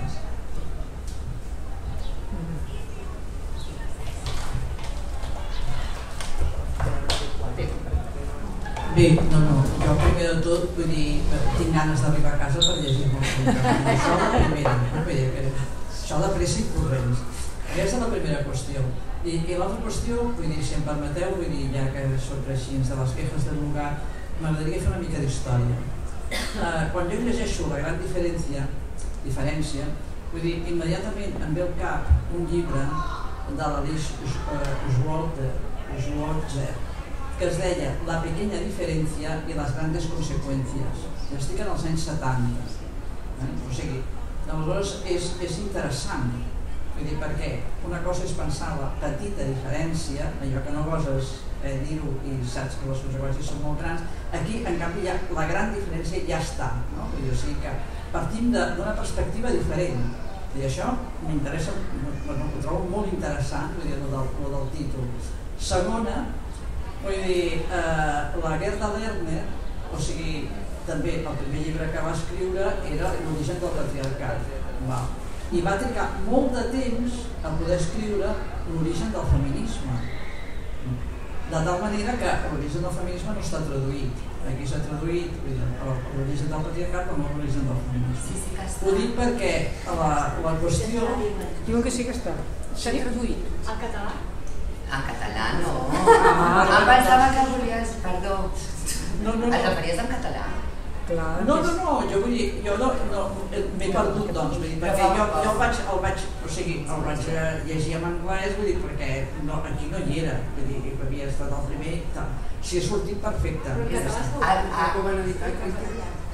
Bé, no, no, jo primer de tot vull dir, tinc ganes d'arribar a casa per llegir molt llibre. Això la primera, no? Vull dir, això de pressa i corrents. Aquesta és la primera qüestió. I, i l'altra qüestió, vull dir, si em permeteu, vull dir, ja que soc així de les quejes del lugar, m'agradaria fer una mica d'història. Uh, quan jo llegeixo La gran diferència, diferència, vull dir, immediatament em ve al cap un llibre de l'Alice Schwarzer, que es deia La pequeña diferencia y las grandes consecuencias. Estic en els anys setanta. Eh? O sigui, llavors és, és interessant. Vull dir, perquè una cosa és pensar la petita diferència, allò que no goses eh, dir-ho i saps que les conseqüències són molt grans. Aquí, en canvi, ja, la gran diferència ja està. No? Vull dir, o sigui que partim d'una perspectiva diferent. I això m'interessa, bueno, ho trobo molt interessant, vull dir, lo del, lo del títol. Segona, vull dir, eh, la Gerda Lerner, o sigui, també el primer llibre que va escriure era L'origen del patriarcat. Va. I va trigar molt de temps a poder escriure l'origen del feminisme. De tal manera que l'origen del feminisme no està traduït. Aquí s'ha traduït l'origen del patriarcat com l'origen del feminisme. Ho dic perquè la, la qüestió... Diuen que sí que està. S'ha traduït. En català? En català no. Ah, em pensava que volies, perdó, no, no, no. et referies en català? Clar, no, no, no, jo vull dir, jo no, no m'he perdut, doncs, vull dir, perquè jo, jo el, vaig, el vaig, o sigui, el vaig llegir en anglès, vull dir, perquè no, aquí no hi era, vull dir, havia estat el primer, tal. Si ha sortit perfecte. Però en català Ah, ah. com han editat?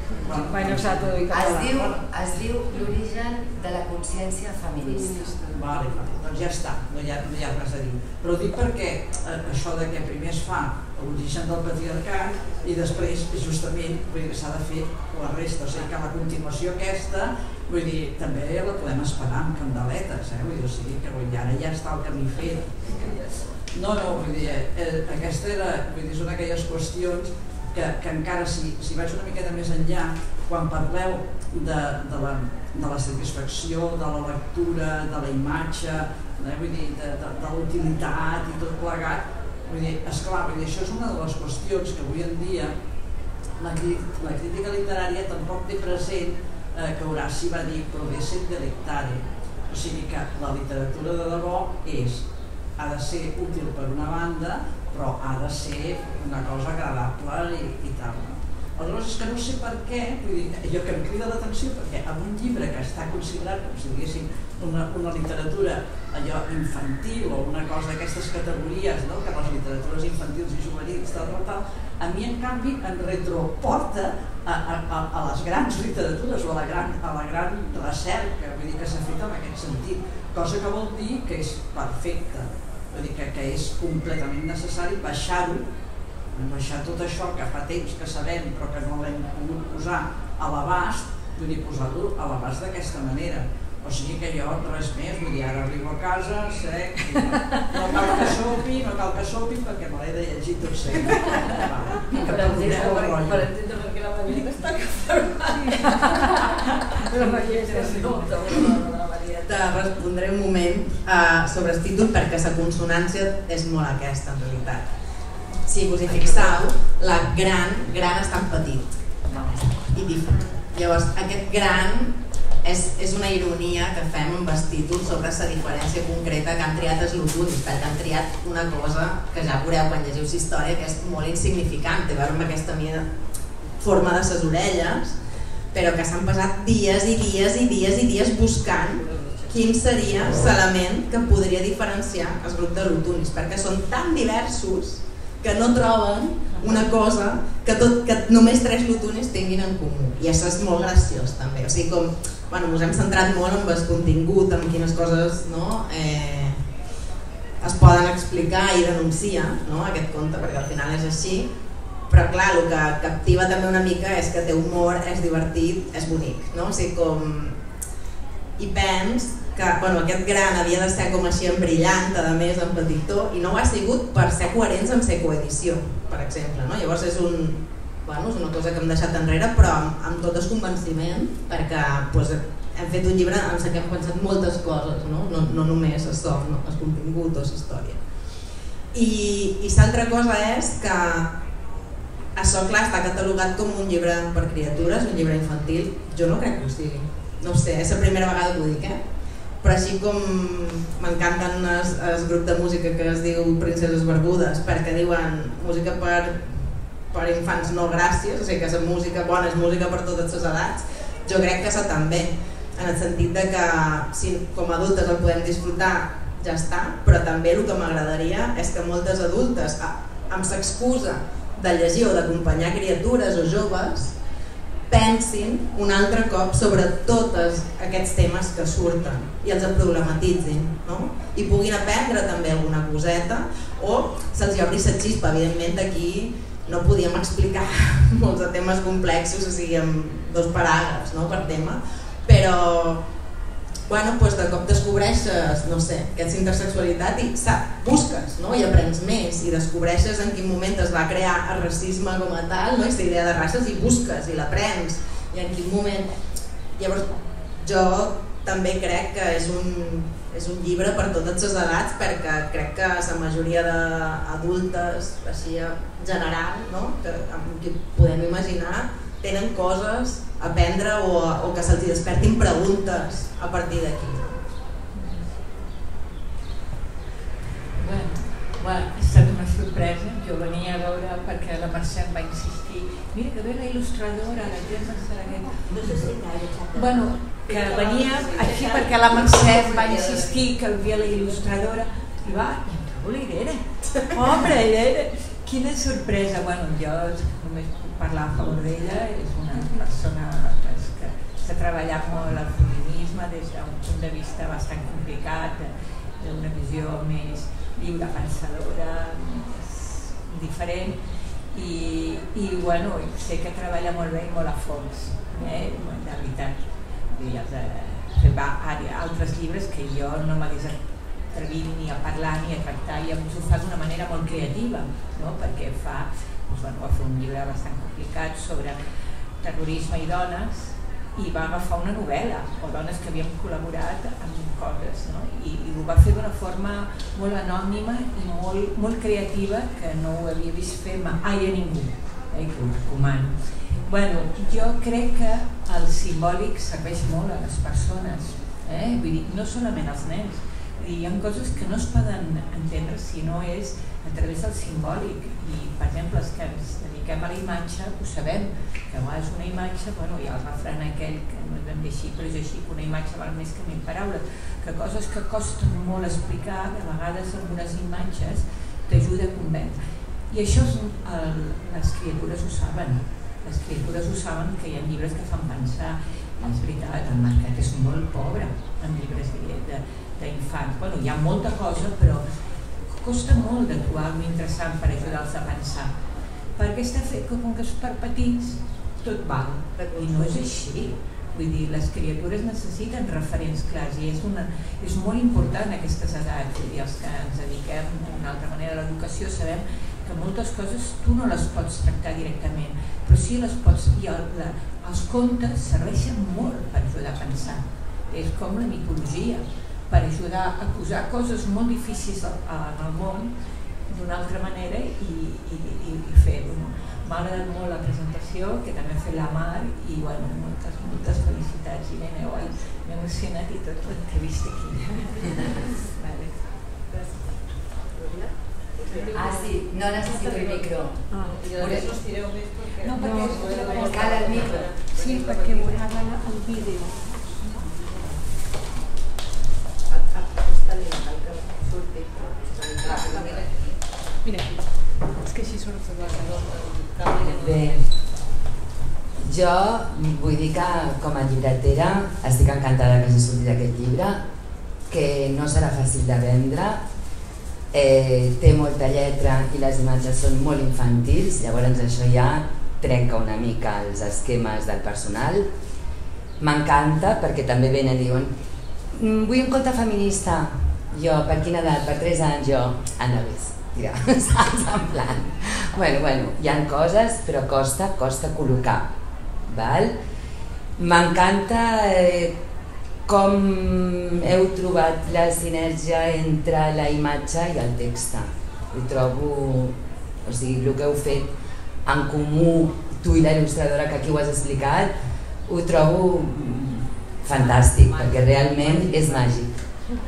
Bueno, s'ha traduït Es diu, català. es diu l'origen de la consciència feminista. Vale, vale, doncs ja està, no hi ha, no hi ha res a dir. Però ho dic perquè eh, això de que primer es fa l'origen del patriarcat i després justament vull dir que s'ha de fer la resta, o sigui que la continuació aquesta vull dir, també la podem esperar amb candeletes, eh? Vull dir, o sigui que vull dir, ara ja està el camí fet. No, no, vull dir, eh, aquesta era, vull dir, són aquelles qüestions que, que encara si, si vaig una miqueta més enllà, quan parleu de, de, la, de la satisfacció, de la lectura, de la imatge, eh, vull dir, de, de, de l'utilitat i tot plegat, vull dir, esclar, vull dir, això és una de les qüestions que avui en dia la, la crítica literària tampoc té present eh, que Horaci va dir progresset delectare, o sigui que la literatura de debò és, ha de ser útil per una banda, però ha de ser una cosa agradable i, i tal. Aleshores és que no sé per què, vull dir, allò que em crida l'atenció, perquè en un llibre que està considerat com si diguéssim una, una literatura allò infantil o una cosa d'aquestes categories, no? Que les literatures infantils i juvenils, tal, tal, tal, a mi en canvi em retroporta a, a, a, a les grans literatures o a la gran, a la gran recerca, vull dir, que s'ha fet en aquest sentit, cosa que vol dir que és perfecta. Vull dir que, que és completament necessari baixar-ho, baixar tot això que fa temps que sabem però que no l'hem pogut posar a l'abast, vull dir, posar-lo a l'abast d'aquesta manera. O sigui que jo res més, vull dir, ara arribo a casa, sec, no cal que sopi, no cal que sopi perquè me l'he de llegir tot sempre. Per entendre per què la Marieta està cafarmant. La Marieta és molta, la Marieta. Te respondré un moment uh, sobre el títol perquè la consonància és molt aquesta en realitat. Si us hi fixeu, la gran, gran està en petit. I diferent. Llavors, aquest gran és, és una ironia que fem amb els títols sobre la diferència concreta que han triat els lotunis, perquè han triat una cosa que ja veureu quan llegiu la història que és molt insignificant, té a veure amb aquesta mida, forma de ses orelles, però que s'han passat dies i dies i dies i dies buscant quin seria l'element que podria diferenciar els grups de lotunis, perquè són tan diversos que no troben una cosa que, tot, que només tres lotunis tinguin en comú. I això és molt graciós també. O sigui, com, bueno, ens hem centrat molt en el contingut, en quines coses no, eh, es poden explicar i denunciar, no, aquest conte, perquè al final és així. Però clar, el que captiva també una mica és que té humor, és divertit, és bonic. No? O sigui, com... I pens que bueno, aquest gran havia de ser com així en brillant, a més en petitó, i no ho ha sigut per ser coherents amb la coedició, per exemple. No? Llavors és, un, bueno, és una cosa que hem deixat enrere, però amb, amb tot el convenciment, perquè pues, hem fet un llibre en què hem pensat moltes coses, no, no, no només això, no, el contingut o la història. I, i l'altra cosa és que això, clar, està catalogat com un llibre per criatures, un llibre infantil. Jo no crec que ho sigui. No ho sé, és la primera vegada que ho dic, eh? Però així com m'encanten el grup de música que es diu Princeses Barbudes, perquè diuen música per, per infants no gràcies, o sigui que la música bona és música per totes les edats, jo crec que això també, en el sentit de que si com a adultes el podem disfrutar, ja està, però també el que m'agradaria és que moltes adultes, amb l'excusa de llegir o d'acompanyar criatures o joves, pensin un altre cop sobre tots aquests temes que surten i els problematitzin, no? I puguin aprendre també alguna coseta o se'ls obri la xispa. Evidentment aquí no podíem explicar molts de temes complexos, o sigui, amb dos paràgrafs, no, per tema, però bueno, doncs de cop descobreixes, no sé, aquesta intersexualitat i sap, busques, no? I aprens més i descobreixes en quin moment es va crear el racisme com a tal, no? Aquesta idea de races, i busques i l'aprens i en quin moment. Llavors jo també crec que és un, és un llibre per totes les edats, perquè crec que la majoria d'adultes així en general, no? Que, que podem imaginar, tenen coses a aprendre o, o que se'ls despertin preguntes a partir d'aquí. Bueno, bueno, ha estat una sorpresa. Jo venia a veure perquè la Mercè em va insistir. Mira que ve la il·lustradora, la Gemma Saragueta. No sé si gaire. Bueno, que venia així perquè la Mercè em va insistir que havia la il·lustradora. I va, i em trobo l'Irene. Hombre, Irene, quina sorpresa. Bueno, jo només puc parlar a favor d'ella, és una persona pues, que s'ha treballat molt el feminisme des d'un punt de vista bastant complicat, d'una visió més lliure pensadora, diferent, i, i bueno, sé que treballa molt bé i molt a fons, eh? De veritat. I els, eh, va a altres llibres que jo no m'hagués atrevit ni a parlar ni a tractar, i ho fa d'una manera molt creativa, no? Perquè fa, doncs, bueno, va fer un llibre bastant complicat sobre terrorisme i dones, i va agafar una novel·la, o dones que havien col·laborat en coses, no? I, i ho va fer d'una forma molt anònima i molt, molt creativa, que no ho havia vist fer mai a ningú, eh? Que ho recomano. Bueno, jo crec que el simbòlic serveix molt a les persones, eh? Vull dir, no solament als nens. Hi ha coses que no es poden entendre si no és a través del simbòlic. I, per exemple, els que ens dediquem a la imatge, ho sabem, que a vegades una imatge, bueno, hi ha el refrany aquell, que no és ben bé així, però és així, que una imatge val més que mil paraules, que coses que costen molt explicar, a vegades algunes imatges t'ajuda a convèncer. I això el, les criatures ho saben. Les criatures ho saben, que hi ha llibres que fan pensar. És veritat, el mercat és molt pobre en llibres d'infants. Bueno, hi ha molta cosa, però costa molt de trobar alguna interessant per ajudar-los a pensar. Perquè està fet que com que és per petits, tot val. I no és així. Vull dir, les criatures necessiten referents clars i és, una, és molt important aquestes edats. Vull dir, els que ens dediquem d'una altra manera a l'educació sabem que moltes coses tu no les pots tractar directament, però sí les pots, i el, la, els contes serveixen molt per ajudar a pensar. És com la mitologia, per ajudar a posar coses molt difícils en el món d'una altra manera i, i, i, i fer. M'ha agradat molt la presentació, que també ha fet la Mar, i bueno, moltes, moltes felicitats, Irene. Oi, m'he emocionat i tot el que he vist aquí. Vale. Ah, sí, no necessito el micro. Ah, I després us tireu més perquè... No, perquè cal el micro. Sí, perquè veuràs el vídeo. Està bé, cal que surti. Mira aquí. És que així surt tot el redó. Bé, jo vull dir que com a llibretera estic encantada que hagi sortit aquest llibre, que no serà fàcil de vendre, eh, té molta lletra i les imatges són molt infantils, llavors això ja trenca una mica els esquemes del personal. M'encanta perquè també venen i diuen vull un conte feminista. Jo, per quina edat? Per tres anys, jo, anda ves. Ja, saps? En plan, bueno, bueno, hi ha coses, però costa, costa col·locar, val? M'encanta eh, com heu trobat la sinergia entre la imatge i el text. Ho trobo, o sigui, el que heu fet en comú, tu i la il·lustradora que aquí ho has explicat, ho trobo fantàstic, perquè realment és màgic.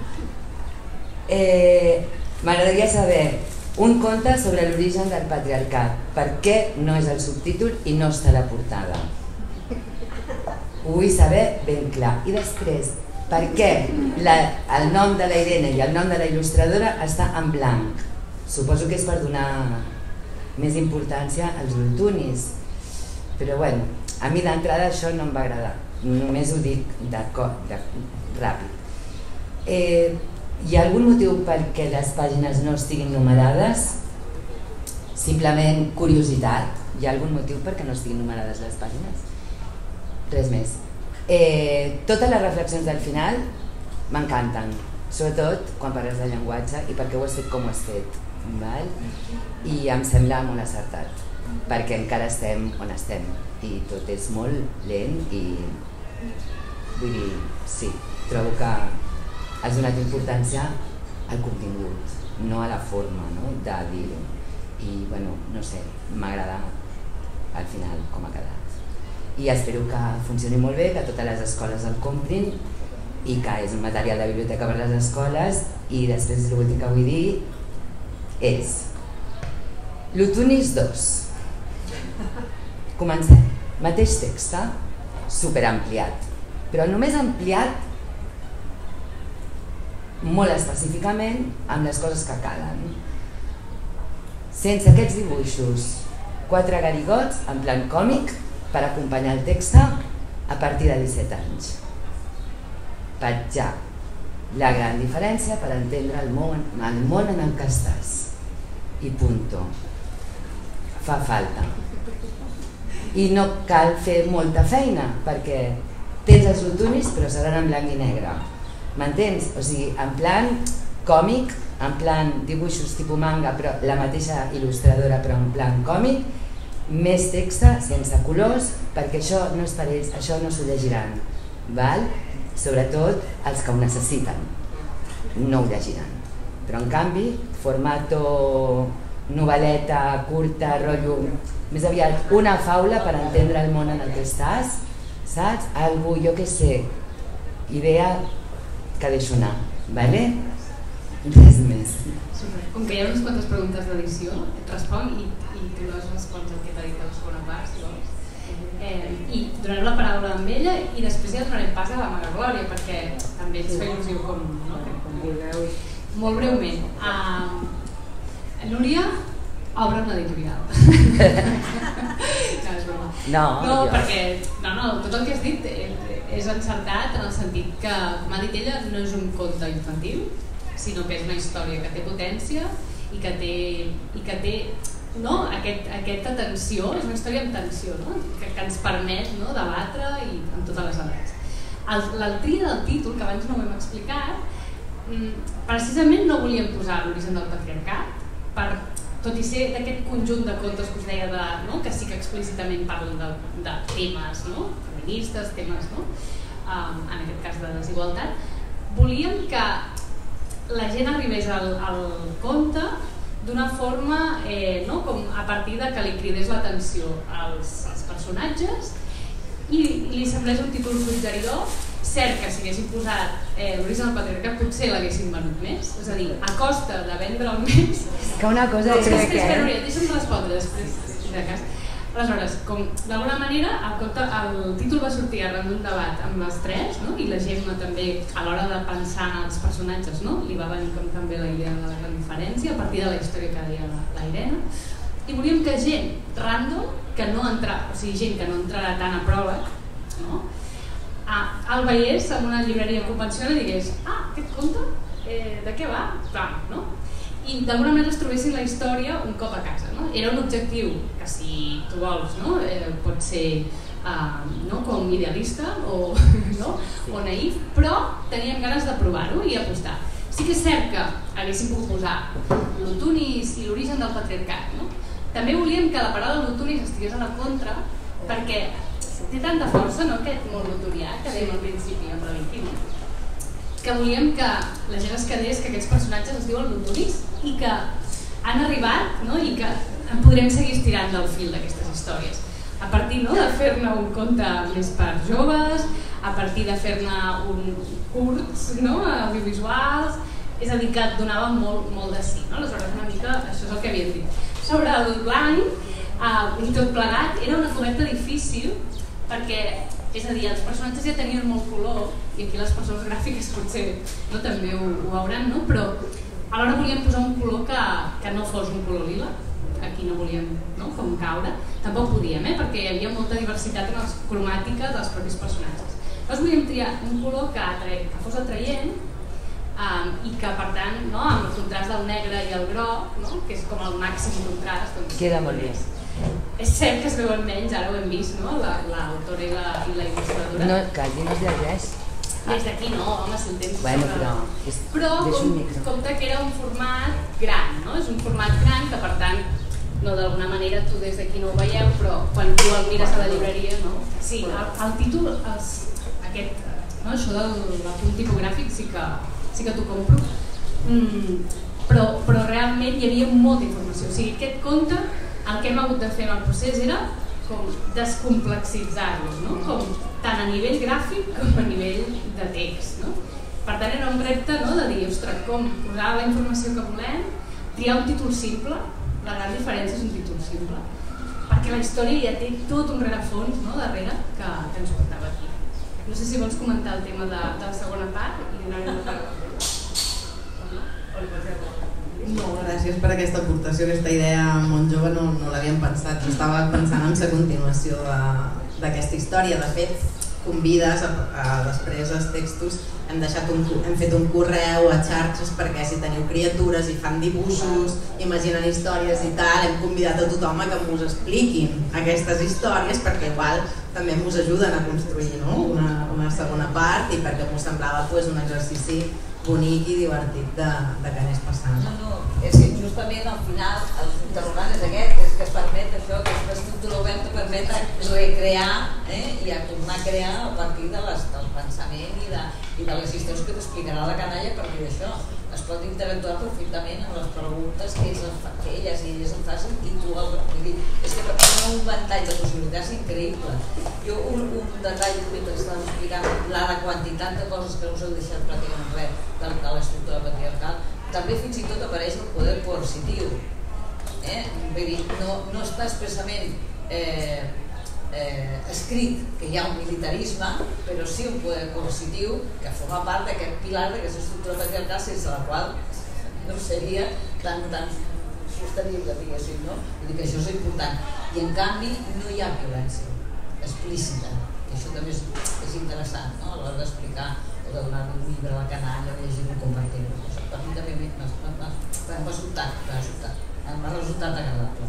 Eh, M'agradaria saber un conte sobre l'origen del patriarcat. Per què no és el subtítol i no està a la portada? Ho vull saber ben clar. I després, per què la, el nom de la Irene i el nom de la il·lustradora està en blanc? Suposo que és per donar més importància als rotunis. Però bueno, a mi d'entrada això no em va agradar. Només ho dic de cop, de, ràpid. Eh, Hi ha algun motiu perquè les pàgines no estiguin numerades? Simplement curiositat. Hi ha algun motiu perquè no estiguin numerades les pàgines? Res més. Eh, totes les reflexions del final m'encanten, sobretot quan parles de llenguatge i perquè ho has fet com ho has fet. Val? I em sembla molt acertat, perquè encara estem on estem i tot és molt lent i vull dir, sí, trobo que has donat importància al contingut, no a la forma, no? De dir-ho. I, bueno, no sé, m'agrada al final com ha quedat. I espero que funcioni molt bé, que totes les escoles el comprin i que és un material de biblioteca per a les escoles. I després l'últim que vull dir és l'Utunis dos. Comencem. Mateix text, superampliat, però només ampliat molt específicament amb les coses que calen. Sense aquests dibuixos quatre garigots en plan còmic per acompanyar el text a partir de disset anys. Petjar. La gran diferència per entendre el món, el món en el que estàs. I punto. Fa falta. I no cal fer molta feina, perquè tens els rotunis però seran en blanc i negre. M'entens? O sigui, en plan còmic, en plan dibuixos tipus manga, però la mateixa il·lustradora però en plan còmic, més text sense colors, perquè això no és per ells, això no s'ho llegiran, val? Sobretot els que ho necessiten, no ho llegiran. Però en canvi, formato novel·leta, curta, rotllo, més aviat una faula per entendre el món en el que estàs, saps? Algú, jo què sé, idea que deixo anar, vale? Res més. Com que hi ha unes quantes preguntes d'edició, et respon i, i tu les respons el que t'ha dit a la segona part, si vols. Eh, I donaré la paraula amb ella i després ja donarem pas a la Maga Glòria, perquè també ens fa il·lusió com, no? Com vulgueu. Molt breument, uh, Núria obre una editorial. No, és broma. No, no, jo... perquè no, no, tot el que has dit és encertat en el sentit que, com ha dit ella, no és un conte infantil, sinó que és una història que té potència i que té, i que té no, aquest, aquesta tensió, és una història amb tensió, no? que, que ens permet no, debatre i en totes les edats. El, la tria del títol, que abans no ho hem explicat, precisament no volíem posar l'origen del patriarcat, per, tot i ser d'aquest conjunt de contes que us deia, de, no? que sí que explícitament parlen de, de temes no? feministes, temes, no? um, en aquest cas de desigualtat, volíem que la gent arribés al, al conte d'una forma eh, no? com a partir de que li cridés l'atenció als, als personatges i, i li semblés un títol suggeridor. Cert que si haguéssim posat eh, l'origen del patriarcat potser l'haguéssim venut més, és a dir, a costa de vendre'l més. Que una cosa és que... que... Deixa'm respondre després, si de cas. Aleshores, com d'alguna manera el, el títol va sortir arran d'un debat amb les tres, no? I la Gemma també a l'hora de pensar en els personatges, no? Li va venir com també la idea de la gran diferència a partir de la història que deia la, la Irene, i volíem que gent random, que no entra, o sigui gent que no entrarà tant a pròleg, no? a, el veiés en una llibreria convencional i digués, ah, aquest conte, eh, de què va? Clar, no? I d'alguna manera es trobessin la història un cop a casa. No? Era un objectiu que si tu vols no? eh, pot ser uh, no? com idealista o, no? o naïf, però teníem ganes de provar-ho i apostar. Sí que és cert que haguéssim pogut posar l'Otunis i l'origen del patriarcat. No? També volíem que la paraula l'Otunis estigués a la contra perquè té tanta força no? aquest món l'otunià que dèiem al principi amb la Vicky, que volíem que la gent es quedés que aquests personatges es diuen l'Otunis i que han arribat no? i que en podrem seguir estirant del fil d'aquestes històries. A partir no? de fer-ne un conte més per joves, a partir de fer-ne un curts no? audiovisuals, és a dir, que donava molt, molt de sí. No? Aleshores, una mica, això és el que havíem dit. Sobre el blanc, eh, i tot plegat, era una coberta difícil perquè, és a dir, els personatges ja tenien molt color i aquí les persones gràfiques potser no, també ho, ho hauran, no? Però alhora volíem posar un color que, que no fos un color lila, aquí no volíem no? com caure, tampoc podíem, eh? perquè hi havia molta diversitat en les cromàtiques dels propis personatges. Llavors volíem triar un color que, atre... que fos atraient um, i que per tant, no? amb el contrast del negre i el groc, no? que és com el màxim contrast, doncs, queda molt bé. És cert que es veuen menys, ara ho hem vist, no? l'autora i, la, i la il·lustradora. No, quasi no es llegeix. Des d'aquí no, home, si el temps... Bueno, però... És... Però com, compte que era un format gran, no? És un format gran que, per tant, no d'alguna manera tu des d'aquí no ho veieu, però quan tu el mires a la llibreria, no? Sí, el, el títol, els, aquest, no? això del, del punt tipogràfic sí que, sí que t'ho compro, mm, però, però realment hi havia molta informació. O sigui, aquest conte, el que hem hagut de fer en el procés era com descomplexitzar-los, no? com tant a nivell gràfic com a nivell de text. No? Per tant, era un repte no? de dir, ostres, com posar la informació que volem, triar un títol simple, la gran diferència és un títol simple, perquè la història ja té tot un rerefons no? darrere que, que ens portava aquí. No sé si vols comentar el tema de, de la segona part i donar-li la paraula. O li pots dir alguna cosa? No, gràcies per aquesta aportació, aquesta idea molt jove no, no l'havíem pensat, jo estava pensant en la continuació d'aquesta història. De fet, convides a, a després els textos, hem, deixat un, hem fet un correu a xarxes perquè si teniu criatures i fan dibuixos, imaginen històries i tal, hem convidat a tothom a que mos expliquin aquestes històries perquè igual també mos ajuden a construir, no? una, una segona part i perquè mos semblava pues, un exercici bonic i divertit de, de què anés passant. No, no, és que justament al final els interrogants és aquest, és que es permet això, que és l'estructura oberta permet recrear eh, i a tornar a crear a partir de les, del pensament i de, i de les històries que t'explicarà la canalla a partir d'això. Es pot interactuar perfectament amb les preguntes que, ells, que elles i elles en facin i tu el... Vull dir, és que per tenir un ventall de possibilitats increïble. Jo un, un detall mentre estàvem explicant la de quantitat de coses que no us heu deixat pràcticament res de, de l'estructura patriarcal, també fins i tot apareix el poder coercitiu. Eh? Vull dir, no, no està expressament eh, eh, escrit que hi ha un militarisme, però sí un poder coercitiu que forma part d'aquest pilar d'aquesta estructura patriarcal sense la qual no seria tan, tan sostenible, diguéssim, no? Vull dir que això és important. I en canvi no hi ha violència explícita, i això també és, és interessant, no? A l'hora d'explicar o de donar un llibre a la canalla, llegir-ho, compartir-ho. Per mi també m'ha resultat, m'ha resultat, m'ha resultat agradable.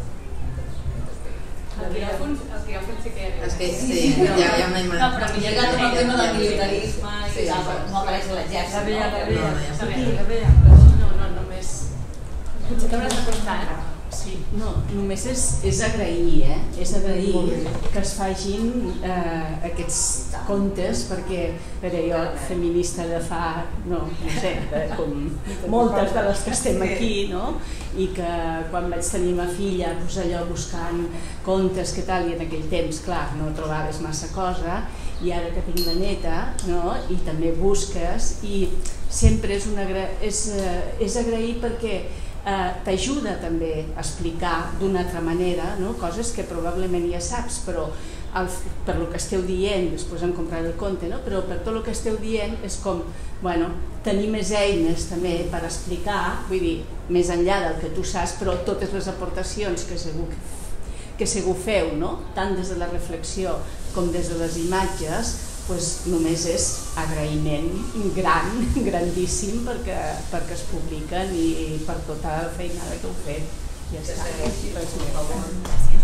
El quiròfon, el quiròfon sí que hi ha. És que sí, hi ha, hi ha una imatge. No, però llegat amb el tema del militarisme i no apareix l'exèrcit. La veia, la veia. La veia. No, no, només... Potser t'hauràs de costar. Sí. No, només és, és agrair, eh? És agrair que es facin eh, aquests contes perquè, perquè jo, feminista de fa, no, no sé, de, com moltes de les que estem aquí, no? I que quan vaig tenir ma filla, doncs allò buscant contes que tal, i en aquell temps, clar, no trobaves massa cosa, i ara que tinc la neta, no? I també busques, i sempre és, una, és, és agrair perquè Eh, t'ajuda també a explicar d'una altra manera, no? Coses que probablement ja saps, però el, per lo que esteu dient, després en comprar el conte, no? Però per tot el que esteu dient és com, bueno, tenir més eines també per explicar, vull dir, més enllà del que tu saps, però totes les aportacions que segur, que segur feu, no? Tant des de la reflexió com des de les imatges, pues només és agraïment gran, grandíssim perquè, perquè es publiquen i per tota la feinada que heu fet. Ja està. Res més.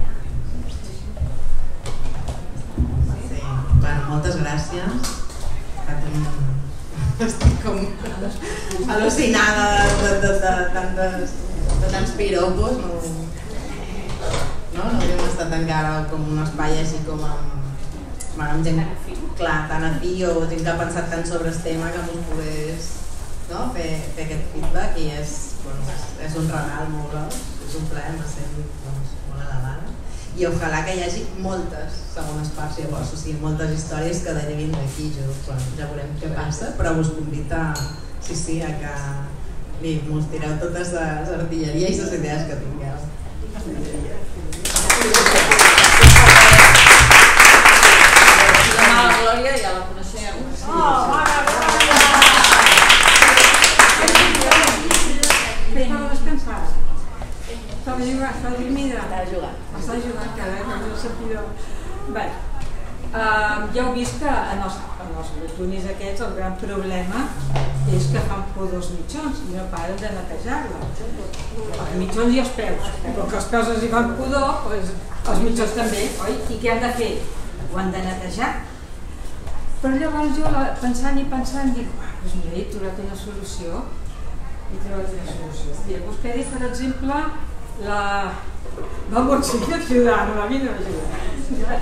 Sí, bueno, moltes gràcies. Estic com al·lucinada de, de, de, tantes, de tants piropos. No, no, no havíem estat encara com un espai així com amb amb gent, clar, tan afí o gent que ha pensat tant sobre el tema que ens pogués no, fer, fer aquest feedback i és, bueno, és, és un regal molt gros, és un plaer, me sent doncs, molt elevada i ojalà que hi hagi moltes segones parts llavors, o sigui, moltes històries que derivin d'aquí, jo, bueno, ja veurem què passa, però us convido a, sí, sí, a que li mos tireu totes les artilleries i les idees que tingueu. La Glòria ja la coneixem. Oh, mare, mare! Estava descansada. Estava jugant, estava dormida. Estava jugant. Estava jugant, que ara no sentia... Bé, uh, ja heu vist que en els, en els botonis aquests el gran problema és que fan pudor els mitjons i no paren de netejar-la. Els mitjons i els peus, però que els peus els hi fan pudor, doncs els mitjons també, oi? I què han de fer? Ho han de netejar. Però llavors jo, pensant i pensant, dic, doncs mira, he trobat una solució. He trobat una solució. Mira, buscaré, per exemple, la... Vamos, sí que ciudadano, a mi no m'ajuda.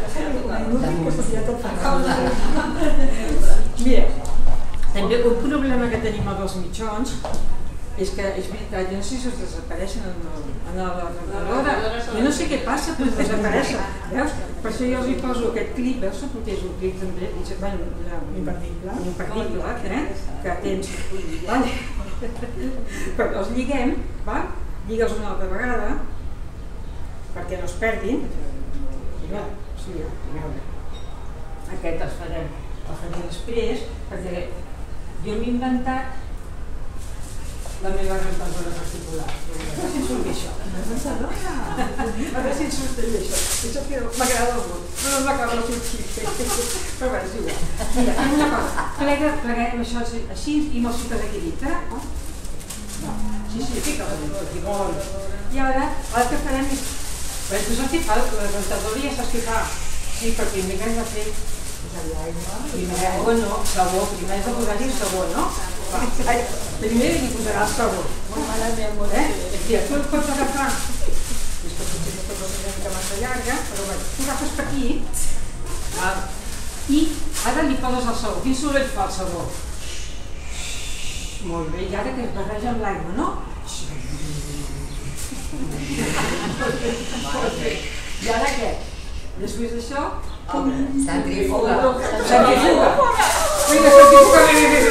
Mira, també un problema que tenim amb els mitjons és que, és veritat, jo no sé si us desapareixen en la rentadora, jo no sé què passa, però desapareixen, veus? Per això jo els hi poso aquest clip, veus que és un clip també, bueno, imperdible, imperdible, eh? Que tens, vale? Però els lliguem, va? Lliga'ls una altra vegada, perquè no es perdin, i no, sí, a veure, aquest els farem, el farem després, perquè jo m'he inventat la meva rentadora particular. A veure si em surt això. A veure si em surt això. Això que m'agrada molt, però no m'acaba de sortir. Però bé, és igual. Mira, fem una cosa. Plega, pleguem això així i me'l fiques aquí dintre. No, sí, sí, fica-ho aquí, molt. I ara, el que farem és... Bé, tu saps què fa? La rentadora ja saps què fa. Sí, però primer que has de fer... Primer aigua no, sabó. Primer has de posar-hi sabó, no? Primer hi posaràs sabó. Eh? Mira, tu el pots agafar. És que potser no tot és una mica massa llarga, però bé, tu agafes per aquí i ara li poses el sabó. Quin soroll fa el sabó? Molt bé, i ara que es barreja amb l'aigua, no? I ara què? Després d'això... Centrifuga. Centrifuga. Vinga, centrifuga.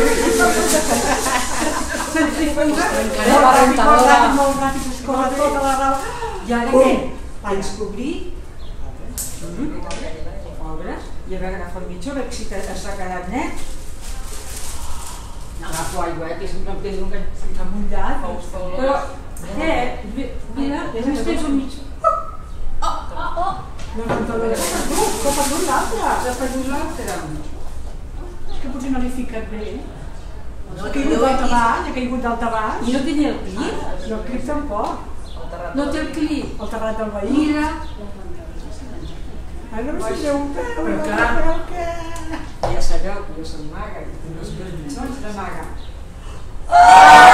Centrifuga. Molt ràpid, molt ràpid, molt ràpid, escorre tota la rava. I ara què? Tens d'obrir. Obres. I a veure, agafa el mitjó, a veure si s'ha quedat net. Agafo aigua, que no tens un que s'ha mullat. Però, què? Mira, només tens un mitjó. Oh, oh, oh! No, no, no, no, s'ha perdut l'altre. S'ha perdut l'altre. És que potser no l'he ficat bé. Ha caigut daltabaix, ha caigut daltabaix. I no tenia el clip? No, el clip tampoc. No té el clip? El terrat del veí. Mira. Ara no sé un peu, però clar, però què? Ja sabeu que jo soc maga i tinc els meus mitjons de maga.